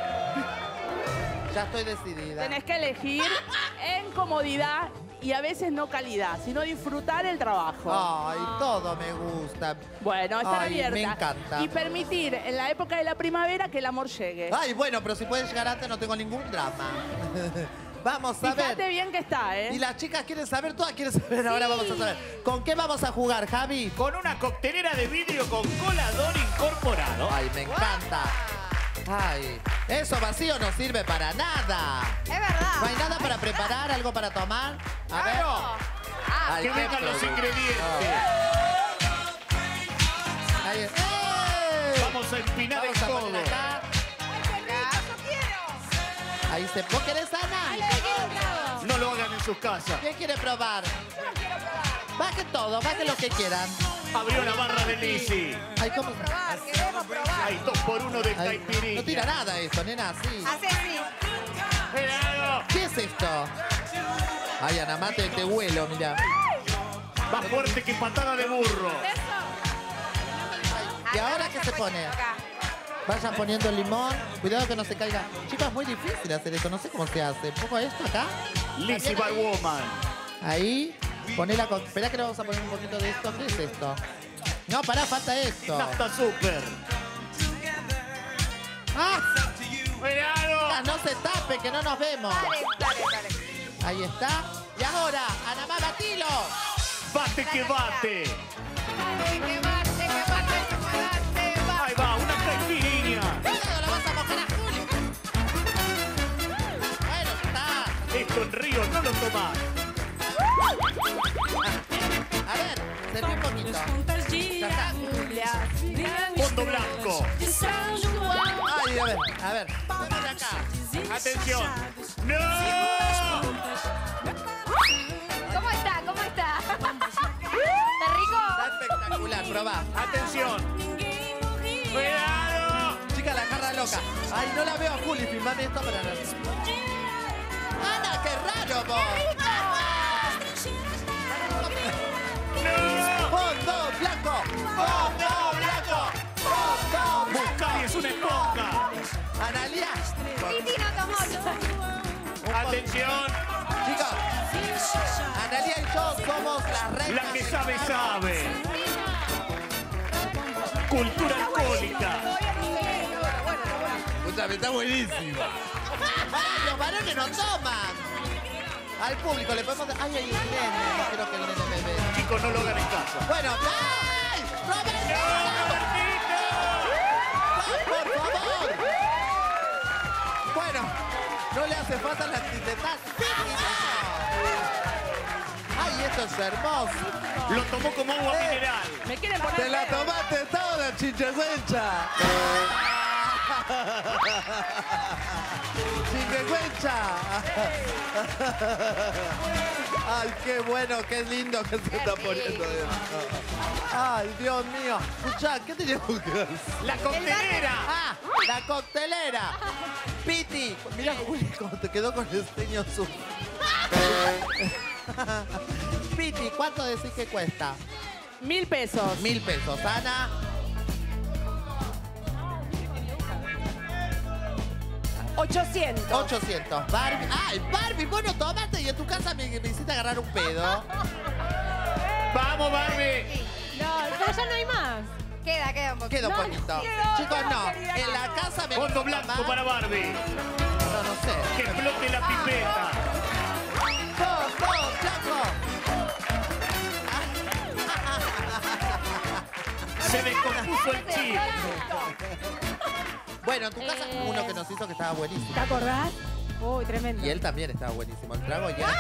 Ya estoy decidida. tenés que elegir en comodidad y a veces no calidad, sino disfrutar el trabajo. Ay, todo me gusta. Bueno, estar Ay, abierta. me encanta. Y permitir en la época de la primavera que el amor llegue. Ay, bueno, pero si puedes llegar antes no tengo ningún drama. Vamos a Fíjate ver. bien que está, ¿eh? Y las chicas quieren saber, todas quieren saber. Ahora vamos a saber. ¿Con qué vamos a jugar, Javi? Con una coctelera de vidrio con colador incorporado. Ay, me encanta. Ay, eso vacío no sirve para nada. Es verdad. ¿No hay nada para preparar, algo para tomar? A ver. ¡Claro! Ay, ¡Que qué vengan los producto. ingredientes! Ahí es. ¡Eh! Vamos a empinar el Vamos a codo. poner acá. Ahí se... ¿Vos querés, Ana? No lo hagan en sus casas. ¿Quién quiere probar? Bajen todo, bajen lo que quieran. Abrió la barra de Lizzy. Ay, ¿cómo? Probar, queremos probar. Hay dos por uno de Ay, caipirinha. no tira nada eso, nena, sí. Hace así. ¡Cuidado! ¿Qué es esto? Ay, Ana Mate, te huelo, mira. Más fuerte que patada de burro. ¿Y ahora qué se pone? Vayan poniendo el limón. Cuidado que no se caiga. Chicos, es muy difícil hacer esto. No sé cómo se hace. Pongo esto acá. Lizzy Barwoman. Ahí. Ponela con... Esperá que le vamos a poner un poquito de esto. ¿Qué es esto? No, pará, falta esto. Nafta Super. ¡Ah! ¡Cuidado! No se tape, que no nos vemos. Dale, dale, dale. Ahí está. Y ahora, Ana Má, batilo. ¡Bate que bate! Bate, que bate, que bate, que bate, bate. Ahí va, una caipirinha. Cuidado, la vas a mojar a Juli. Bueno, está. Esto en Río no lo tomás. A ver, serví un poquito. Ya está. Fondo blanco. Ay, a ver, a ver. Vamos de acá. Atención. ¡No! ¿Cómo está? ¿Cómo está? ¿Está rico? Está espectacular, probá. Atención. ¡Cuidado! Chica, la jarra loca. Ay, no la veo a Juli, filmame esto para nada. Ana, qué raro vos. ¡No! Fondo blanco. Fondo blanco. Fondo blanco. Buscari es una esponja. Analia. Piti no tomó. Atención. Chicos, Analia y yo somos las reinas. La que sabe, sabe. Cultura alcohólica. Escúchame, está buenísima. Ay, los varones no toman. Al público le podemos... Ay, ay, el nene. No quiero que el nene me vea. Chicos, no lo hagan en casa. Bueno, ¡ay! ¡Roberto! ¡No, Robertito! ¡Por favor! ganador. Bueno, no le hace falta la etiqueta. ¡Ay, esto es hermoso! Lo tomó como agua Eh, mineral. Me quieren poner ¡Te la feo. tomaste toda, chichegüencha! ¡Chichegüencha! ¡Ay, qué bueno, qué lindo que se está poniendo esto! ¡Ay, Dios mío! Escuchá, ¿qué teníamos que hacer? ¡La coctelera! ¡Ah! ¡La coctelera! Piti, mira Juli cómo te quedó con el ceño azul. Piti, ¿cuánto decís que cuesta? Mil pesos. Mil pesos. Ana. ochocientos. ochocientos. Barbie. ¡Ay, Barbie! Vos no tomaste y en tu casa me, me hiciste agarrar un pedo. ¡Vamos, Barbie! No, pero ya no hay más. Queda, queda un poquito. Queda un No, poquito. no, Chicos, no, no. querida, En la no. casa me Fondo gusta blanco tomar- para Barbie. No, no sé. Que explote la pipeta. ¡Go, go, blanco! Se descompuso el chip. Bueno, en tu casa Eh. hubo uno que nos hizo que estaba buenísimo. ¿Te acordás? Uy, tremendo. Y él también estaba buenísimo. El trago ya.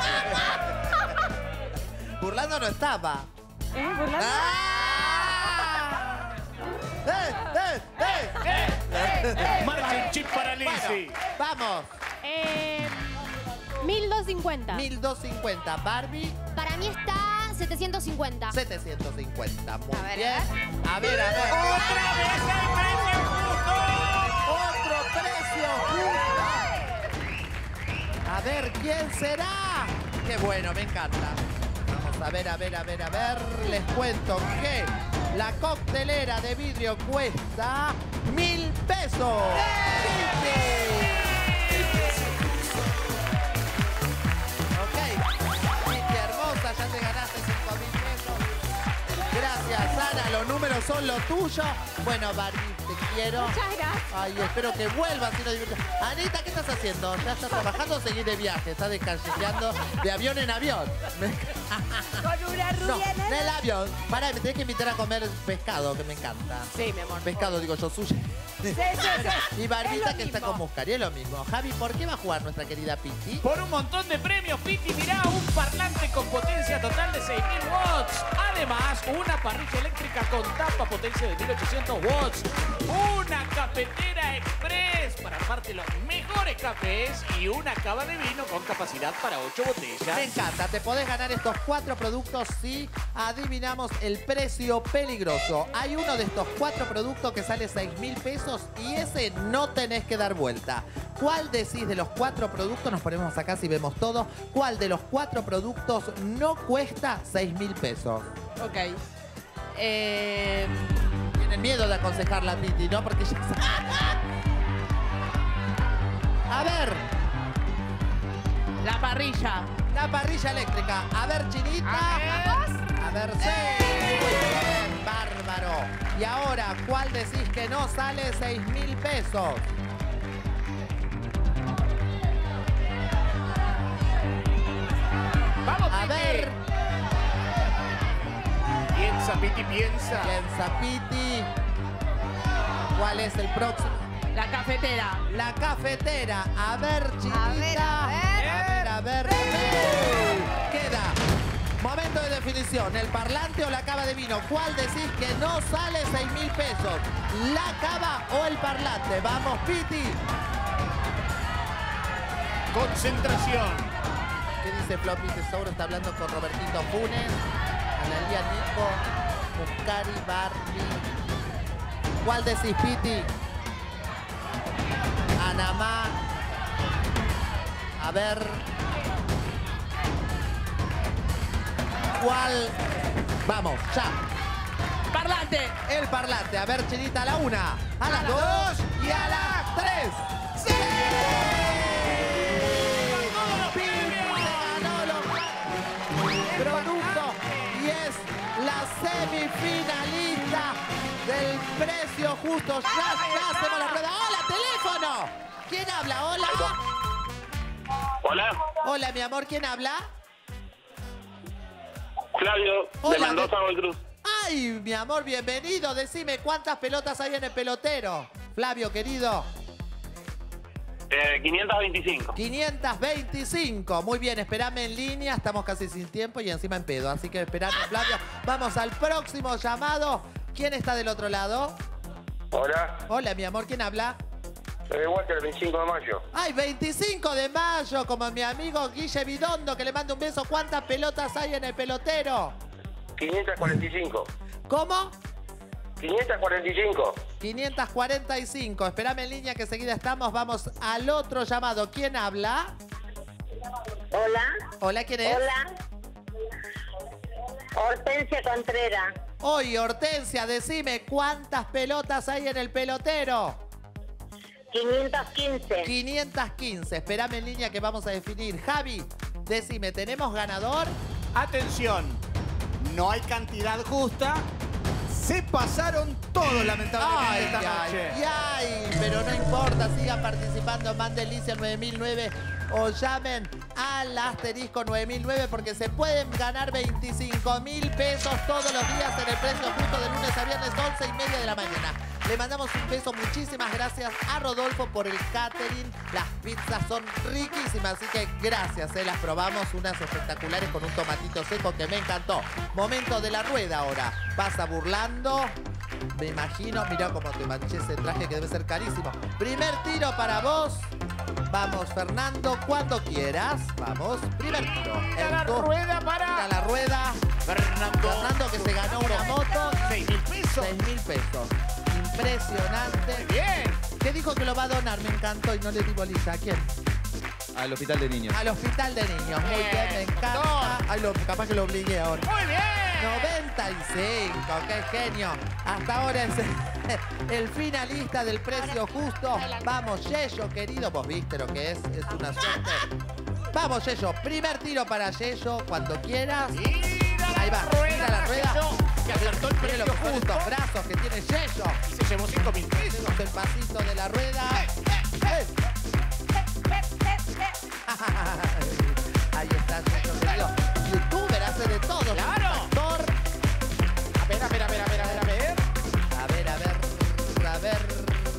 Burlando no estaba. ¿Eh? ¿Burlando? ¡Ah! ¡Eh, eh, eh! ¡Eh! Marcha el chip para Lizzy. Vamos. Eh, mil doscientos cincuenta. mil doscientos cincuenta. Barbie, Para mí está setecientos cincuenta. setecientos cincuenta. Muy A ver, bien. a A ver, a ver. ¡Otra vez el precio justo! Otro precio justo. A ver, ¿quién será? Qué bueno, me encanta. Vamos a ver, a ver, a ver, a ver. Les cuento que la coctelera de vidrio cuesta mil pesos. Ok. Vicky hermosa, ya te ganaste cinco mil pesos. Gracias, Ana. Los números son lo tuyo. Bueno, Barbie, te quiero. Muchas gracias. Ay, espero que vuelvas y nos divirtas. Anita, ¿qué estás haciendo? ¿Ya estás trabajando o seguís de viaje? ¿Estás descanseando de avión en avión? Me- Con una No, rubia en el avión. Pará, me tenés que invitar a comer pescado, que me encanta. Sí, mi amor. Pescado, digo yo, sushi. Sí, sí, sí. Y Barbita, Es lo que está mismo. con Muscari, es lo mismo. Javi, ¿por qué va a jugar nuestra querida Piti? Por un montón de premios, Piti, mirá, un parlante con potencia total de seis mil watts. Además, una parrilla eléctrica con tapa potencia de mil ochocientos watts. Una cafetera express para armarte los mejores cafés. Y una cava de vino con capacidad para ocho botellas. Me encanta, te podés ganar estos cuatro productos si adivinamos el precio peligroso. Hay uno de estos cuatro productos que sale seis mil pesos y ese no tenés que dar vuelta. ¿Cuál decís de los cuatro productos? Nos ponemos acá si vemos todo. ¿Cuál de los cuatro productos no cuesta seis mil pesos? Ok. Eh, Tienen miedo de aconsejarla a Piti, ¿no? Porque ya sabe. A ver, la parrilla. la parrilla eléctrica. A ver, Chinita. A ver, sí. Muy bien, bárbaro. Y ahora, ¿cuál decís que no sale seis mil pesos? ¡Vamos, A Piti! ver, Piensa, Piti, piensa. piensa Piti. ¿Cuál es el próximo? La cafetera. La cafetera. A ver, Chinita. A ver, a ver. A ver, a ver. ¡Eh! Queda. Momento de definición. ¿El parlante o la cava de vino? ¿Cuál decís que no sale seis mil pesos? ¿La cava o el parlante? Vamos, Piti. Concentración. ¿Qué dice Floppy Tesouro? Está hablando con Robertito Funes, Analia Nico, Muscari, Barbie. ¿Cuál decís, Piti? Anamá. A ver. ¿Cuál? Vamos, ya. Parlante. El parlante. A ver, Chinita, a la una, a las dos y a las tres. ¡Sí! Producto y es la semifinalista del precio justo. Ya, ya hacemos la prueba. ¡Hola, teléfono! ¿Quién habla? Hola. Hola, Hola, mi amor. ¿Quién habla? Claudio, de Hola, Mendoza, de- Gold Cruz. Ay, mi amor, bienvenido. Decime cuántas pelotas hay en el pelotero. Flavio, querido. Eh, quinientos veinticinco. quinientos veinticinco. Muy bien, esperame en línea. Estamos casi sin tiempo y encima en pedo. Así que esperame, Flavio. Vamos al próximo llamado. ¿Quién está del otro lado? Hola. Hola, mi amor. ¿Quién habla? Soy Walter, el veinticinco de mayo. ¡Ay, veinticinco de mayo! Como mi amigo Guille Bidondo, que le mando un beso. ¿Cuántas pelotas hay en el pelotero? quinientos cuarenta y cinco. ¿Cómo? quinientos cuarenta y cinco. quinientos cuarenta y cinco. Esperame en línea que enseguida estamos. Vamos al otro llamado. ¿Quién habla? Hola. Hola, ¿quién es? Hola. Hortensia Contreras. Oye, Hortensia, decime, ¿cuántas pelotas hay en el pelotero? quinientos quince. quinientos quince. Esperame en línea que vamos a definir. Javi, decime, ¿tenemos ganador? Atención, no hay cantidad justa. Se pasaron todos, lamentablemente, Ay, esta ay, noche. ay, pero no importa, sigan participando, manden Licia al nueve mil nueve o llamen al asterisco nueve mil nueve porque se pueden ganar veinticinco mil pesos todos los días en el precio justo de lunes a viernes, once y media de la mañana. Le mandamos un beso, muchísimas gracias a Rodolfo por el catering. Las pizzas son riquísimas, así que gracias, eh, las probamos, unas espectaculares con un tomatito seco que me encantó. Momento de la rueda ahora. Pasa burlando. Me imagino, mirá cómo te manché ese traje que debe ser carísimo. Primer tiro para vos. Vamos, Fernando, cuando quieras. Vamos, primer tiro. Mira la rueda para... Mira la rueda. Fernando. Fernando que se ganó una moto. seis mil pesos. seis mil pesos. Impresionante. Muy bien. ¿Qué dijo que lo va a donar? Me encantó y no le di bolilla. ¿A quién? Al hospital de niños. Al hospital de niños. Muy bien, me encanta. Ay, lo, capaz que lo obligué ahora. Muy bien. noventa y cinco, qué genio. Hasta ahora es el finalista del precio justo. Vamos, Yello, querido. Vos viste lo que es, es una suerte. Vamos, Yello. Primer tiro para Yello, cuando quieras. Ahí va, mira la rueda. Que acertó el Miren precio los estos justo. brazos que tiene Yello. Y se llevó cinco mil pesos. Hacemos el pasito de la rueda. ¡Eh! Ahí está Yello, querido. Youtuber, hace de todo. Claro. Actor. A ver, a ver, a ver, a ver, a ver, a ver. A ver, a ver, a ver.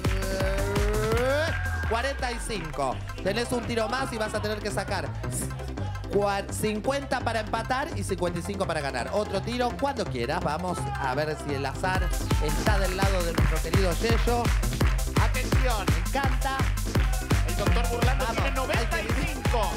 cuarenta y cinco. Tenés un tiro más y vas a tener que sacar cua- cincuenta para empatar y cincuenta y cinco para ganar. Otro tiro cuando quieras. Vamos a ver si el azar está del lado de nuestro querido Yello. Atención. Me encanta. El doctor Burlando Vamos, tiene noventa y cinco.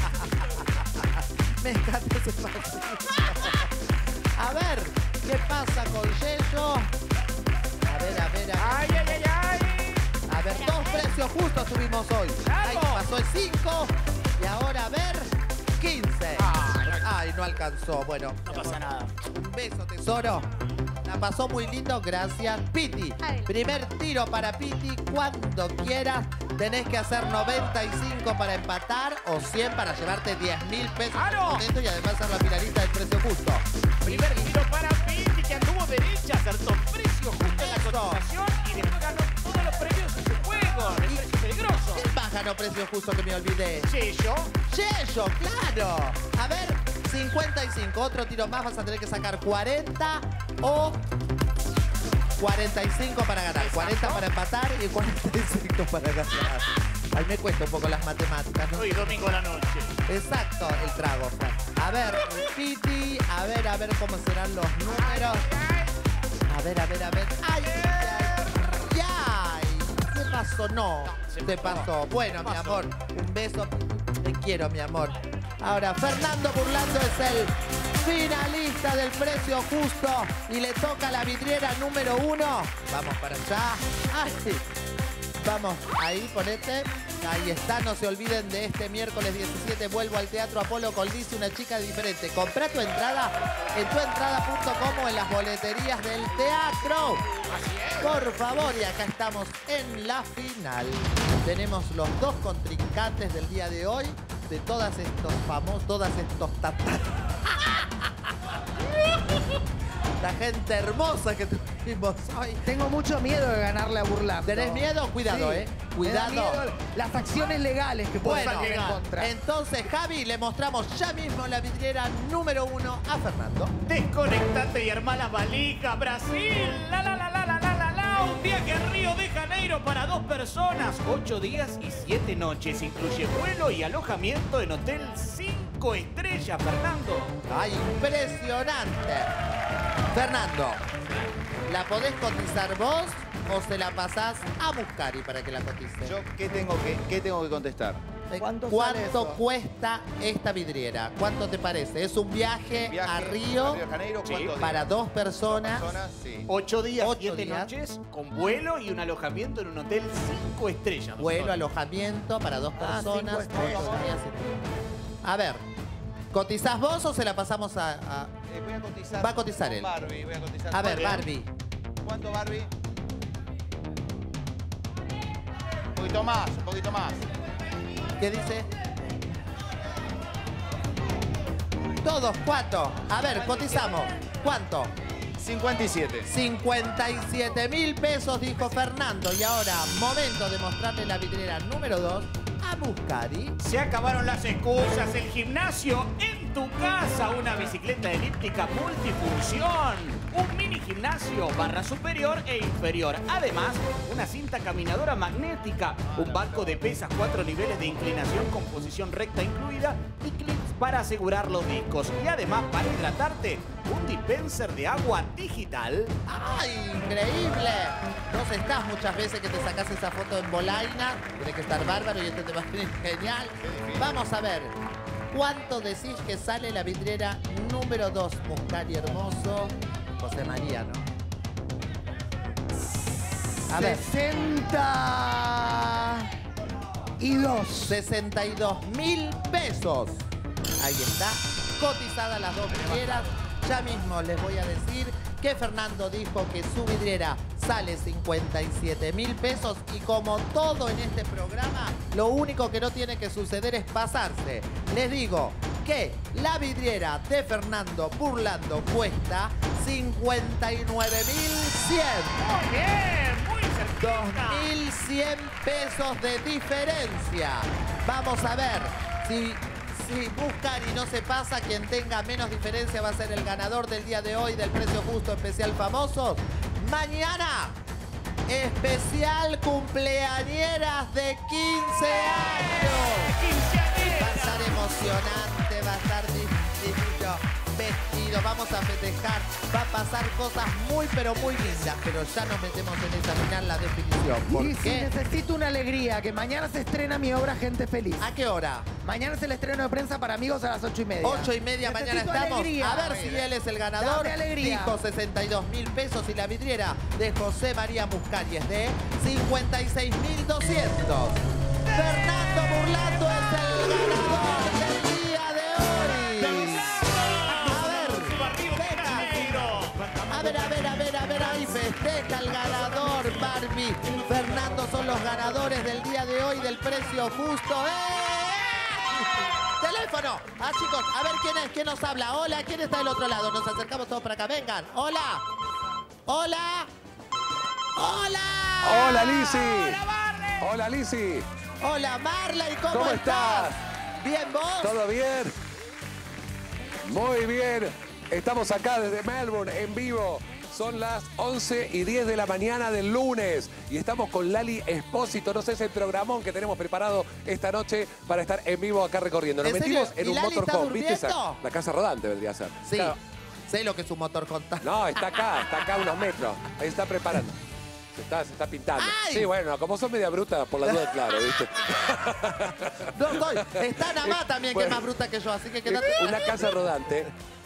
Me encanta ese pasito. A ver, ¿qué pasa con Yello? A ver, a ver, a ver. Ay, ay, ay, ay. A ver, dos precios justos tuvimos hoy. Ahí ¡Vamos! pasó el cinco y ahora a ver, quince. Ay, no alcanzó. Bueno, No pasa nada. un beso, tesoro. La pasó muy lindo, gracias. Piti, primer tiro para Piti. Cuando quieras, tenés que hacer noventa y cinco para empatar o cien para llevarte diez mil pesos. ¡Claro! Contento y además ser la finalista del precio justo. Primer tiro para Piti, que anduvo derecha, acertó precio justo en la Eso. cotización y después ganó todos los premios de su juego. El precio peligroso. ¿Quién más ganó precio justo que me olvidé? Yello. Yello, claro. A ver, cincuenta y cinco. Otro tiro más, vas a tener que sacar cuarenta o cuarenta y cinco para ganar. Exacto. cuarenta para empatar y cuarenta y cinco para ganar. Ahí me cuesta un poco las matemáticas, ¿no? Hoy domingo a la noche. Exacto, el trago, Fran. A ver, Piti, a ver, a ver cómo serán los números. A ver, a ver, a ver. ¡Ay, ay, ay! ¿Qué pasó? No, te pasó. Bueno, mi amor, un beso. Te quiero, mi amor. Ahora, Fernando Burlando es el finalista del precio justo y le toca la vidriera número uno. Vamos para allá. ¡Ay! Vamos, ahí, ponete. Ahí está, no se olviden de este miércoles diecisiete. Vuelvo al Teatro Apolo con Lizzy, una chica diferente. Comprá tu entrada en tuentrada punto com o en las boleterías del teatro. Por favor, y acá estamos en la final. Tenemos los dos contrincantes del día de hoy, de todas estos famosos, todas estos tatas. La gente hermosa que tuvimos hoy. Tengo mucho miedo de ganarle a Burlando. ¿Tenés miedo? Cuidado, Sí. eh. Me da Cuidado. miedo las acciones legales que pueden Bueno, salir en contra. entonces, Javi, le mostramos ya mismo la vidriera número uno a Fernando. Desconectate y armá las valijas, Brasil. La, la, la, la, la, la, la, la. va un viaje a Río de Janeiro para dos personas, ocho días y siete noches. Incluye vuelo y alojamiento en hotel cinco estrellas, Fernando. ¡Ay, impresionante! Fernando, ¿la podés cotizar vos o se la pasás a Muscari para que la cotice? Yo, ¿qué tengo que, qué tengo que contestar? ¿Cuánto, ¿Cuánto sale eso? cuesta esta vidriera? ¿Cuánto te parece? ¿Es un viaje, Viaje a Río, a Río de Janeiro, Sí. ¿cuántos para días? dos personas? Personas, sí. Ocho días, Ocho siete días. noches, con vuelo y un alojamiento en un hotel cinco estrellas. Vuelo, doctor. alojamiento para dos Ah, personas. cinco estrellas. ocho días, siete. A ver, ¿cotizás vos o se la pasamos a...? a- Eh, voy a cotizar. Va a cotizar con él. Barbie, voy a cotizar. A ver, con Barbie. ¿Cuánto, Barbie? Un poquito más, un poquito más. ¿Qué dice? Todos, ¿cuánto? A ver, cotizamos. ¿Cuánto? cincuenta y siete. cincuenta y siete mil pesos, dijo Fernando. Y ahora, momento de mostrarle la vidriera número dos a Muscari. Se acabaron las excusas, el gimnasio en tu casa, una bicicleta elíptica multifunción, un mini gimnasio, barra superior e inferior. Además, una cinta caminadora magnética, un banco de pesas, cuatro niveles de inclinación con posición recta incluida y clips para asegurar los discos. Y además, para hidratarte, un dispenser de agua digital. ¡Ay, increíble! Vos estás muchas veces que te sacás esa foto en Bolaina, tiene que estar bárbaro y este te va a venir genial. Vamos a ver, ¿cuánto decís que sale la vidriera número dos, Muscari hermoso? José María, ¿no? A ver. sesenta y dos. sesenta y dos mil pesos. Ahí está, cotizadas las dos vidrieras. Ya mismo les voy a decir que Fernando dijo que su vidriera sale cincuenta y siete mil pesos y como todo en este programa, lo único que no tiene que suceder es pasarse. Les digo que la vidriera de Fernando Burlando cuesta cincuenta y nueve mil cien. Muy bien, muy cerquita. dos mil cien pesos de diferencia. Vamos a ver si... Si Muscari no se pasa, quien tenga menos diferencia va a ser el ganador del día de hoy del precio justo especial famosos. Mañana, especial cumpleañeras de quince años. Va a estar emocionante, va a estar distinto, vestido, vamos a festejar. Va a pasar cosas muy pero muy lindas, pero ya nos metemos en esa final, la definición. ¿Por Y si qué? necesito una alegría, que mañana se estrena mi obra Gente Feliz. ¿A qué hora? Mañana es el estreno de prensa para amigos a las ocho y media. Ocho y media mañana Necesito estamos. alegría. A ver si él es el ganador. Dame alegría. Dijo sesenta y dos mil pesos y la vidriera de José María Muscari es de cincuenta y seis mil doscientos. Fernando Burlando es el ganador del día de hoy. A ver, venga. A ver, a ver, a ver, a ver, ahí festeja el ganador, Barbie. Fernando son los ganadores del día de hoy del precio justo. ¡Eh! ¡Teléfono! Ah, chicos, a ver quién es, quién nos habla. Hola, ¿quién está del otro lado? Nos acercamos todos para acá. Vengan. Hola. Hola. Hola. Hola, Lizzy. Hola, Marley. Hola, Lizzy. Hola, Marley. ¿Cómo, ¿Cómo estás? estás? ¿Bien vos? ¿Todo bien? Muy bien. Estamos acá desde Melbourne en vivo. Son las once y diez de la mañana del lunes y estamos con Lali Espósito. No sé, es el programón que tenemos preparado esta noche para estar en vivo acá recorriendo. Nos ¿En metimos serio? en ¿Y un Lali está motorhome, ¿viste? durmiendo? Esa- la casa rodante vendría a ser. Sí. Claro. Sé lo que es un motor contar. No, está acá, está acá a unos metros. Ahí está preparando. Se está, se está pintando. ¡Ay! Sí, bueno, como son media brutas, por la duda, claro, ¿viste? No estoy. Está Namá también, que es Bueno. más bruta que yo, así que quédate. Una casa rodante.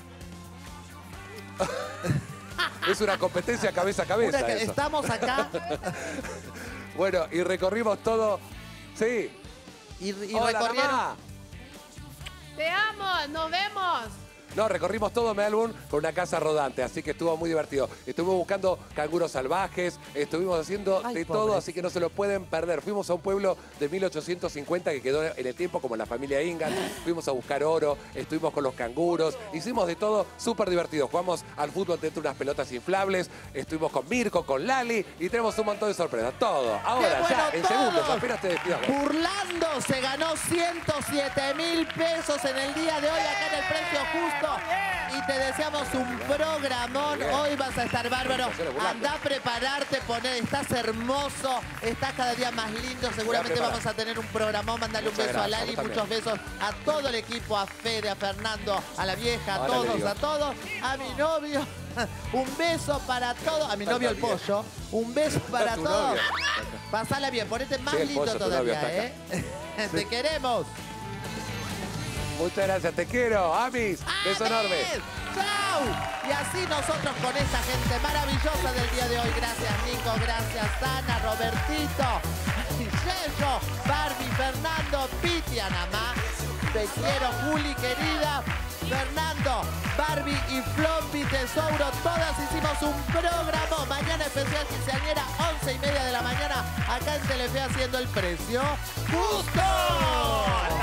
Es una competencia cabeza a cabeza. Una que- eso. estamos acá. Bueno, y recorrimos todo. Sí. Y, y Hola, recorrieron. Namá. Te amo, nos vemos. No, recorrimos todo Melbourne con una casa rodante, así que estuvo muy divertido. Estuvimos buscando canguros salvajes, estuvimos haciendo Ay, de pobres. todo, así que no se lo pueden perder. Fuimos a un pueblo de mil ochocientos cincuenta que quedó en el tiempo como la familia Ingalls. Fuimos a buscar oro, estuvimos con los canguros, hicimos de todo súper divertido. Jugamos al fútbol dentro de unas pelotas inflables, estuvimos con Mirko, con Lali y tenemos un montón de sorpresas. Todo. Ahora, ¡Qué ya, bueno en todo! segundos, apenas te despidamos. Burlando se ganó ciento siete mil pesos en el día de hoy acá en el precio justo. Y Ami, te deseamos un programón. Bien. Hoy vas a estar bárbaro. Felicitaciones, Burlando. Andá a prepararte, poner, estás hermoso, estás cada día más lindo. Seguramente preparado. vamos a tener un programón. Mándale un Muchas beso a gracias, Lali, vos muchos también. besos a todo el equipo, a Fede, a Fernando, a la vieja, a Ahora le todos, digo. a todos, a mi novio. Un beso para todos, a mi novio el bien. pollo. Un beso para Tu todos. novio. Pasala bien, ponete más Sí, el lindo pollo, tu todavía, novio ¿eh? está Te queremos. Muchas gracias, te quiero. Amis, beso enorme. ¡Chao! Y así nosotros con esta gente maravillosa del día de hoy. Gracias, Nico. Gracias, Ana, Robertito, Yello, Barbie, Fernando, Piti, Anamá. Te quiero, Juli, querida. Fernando, Barbie y Floppy, Tesouro. Todas hicimos un programa. Mañana especial quinceañera, once y media de la mañana. Acá en Telefe haciendo el precio justo.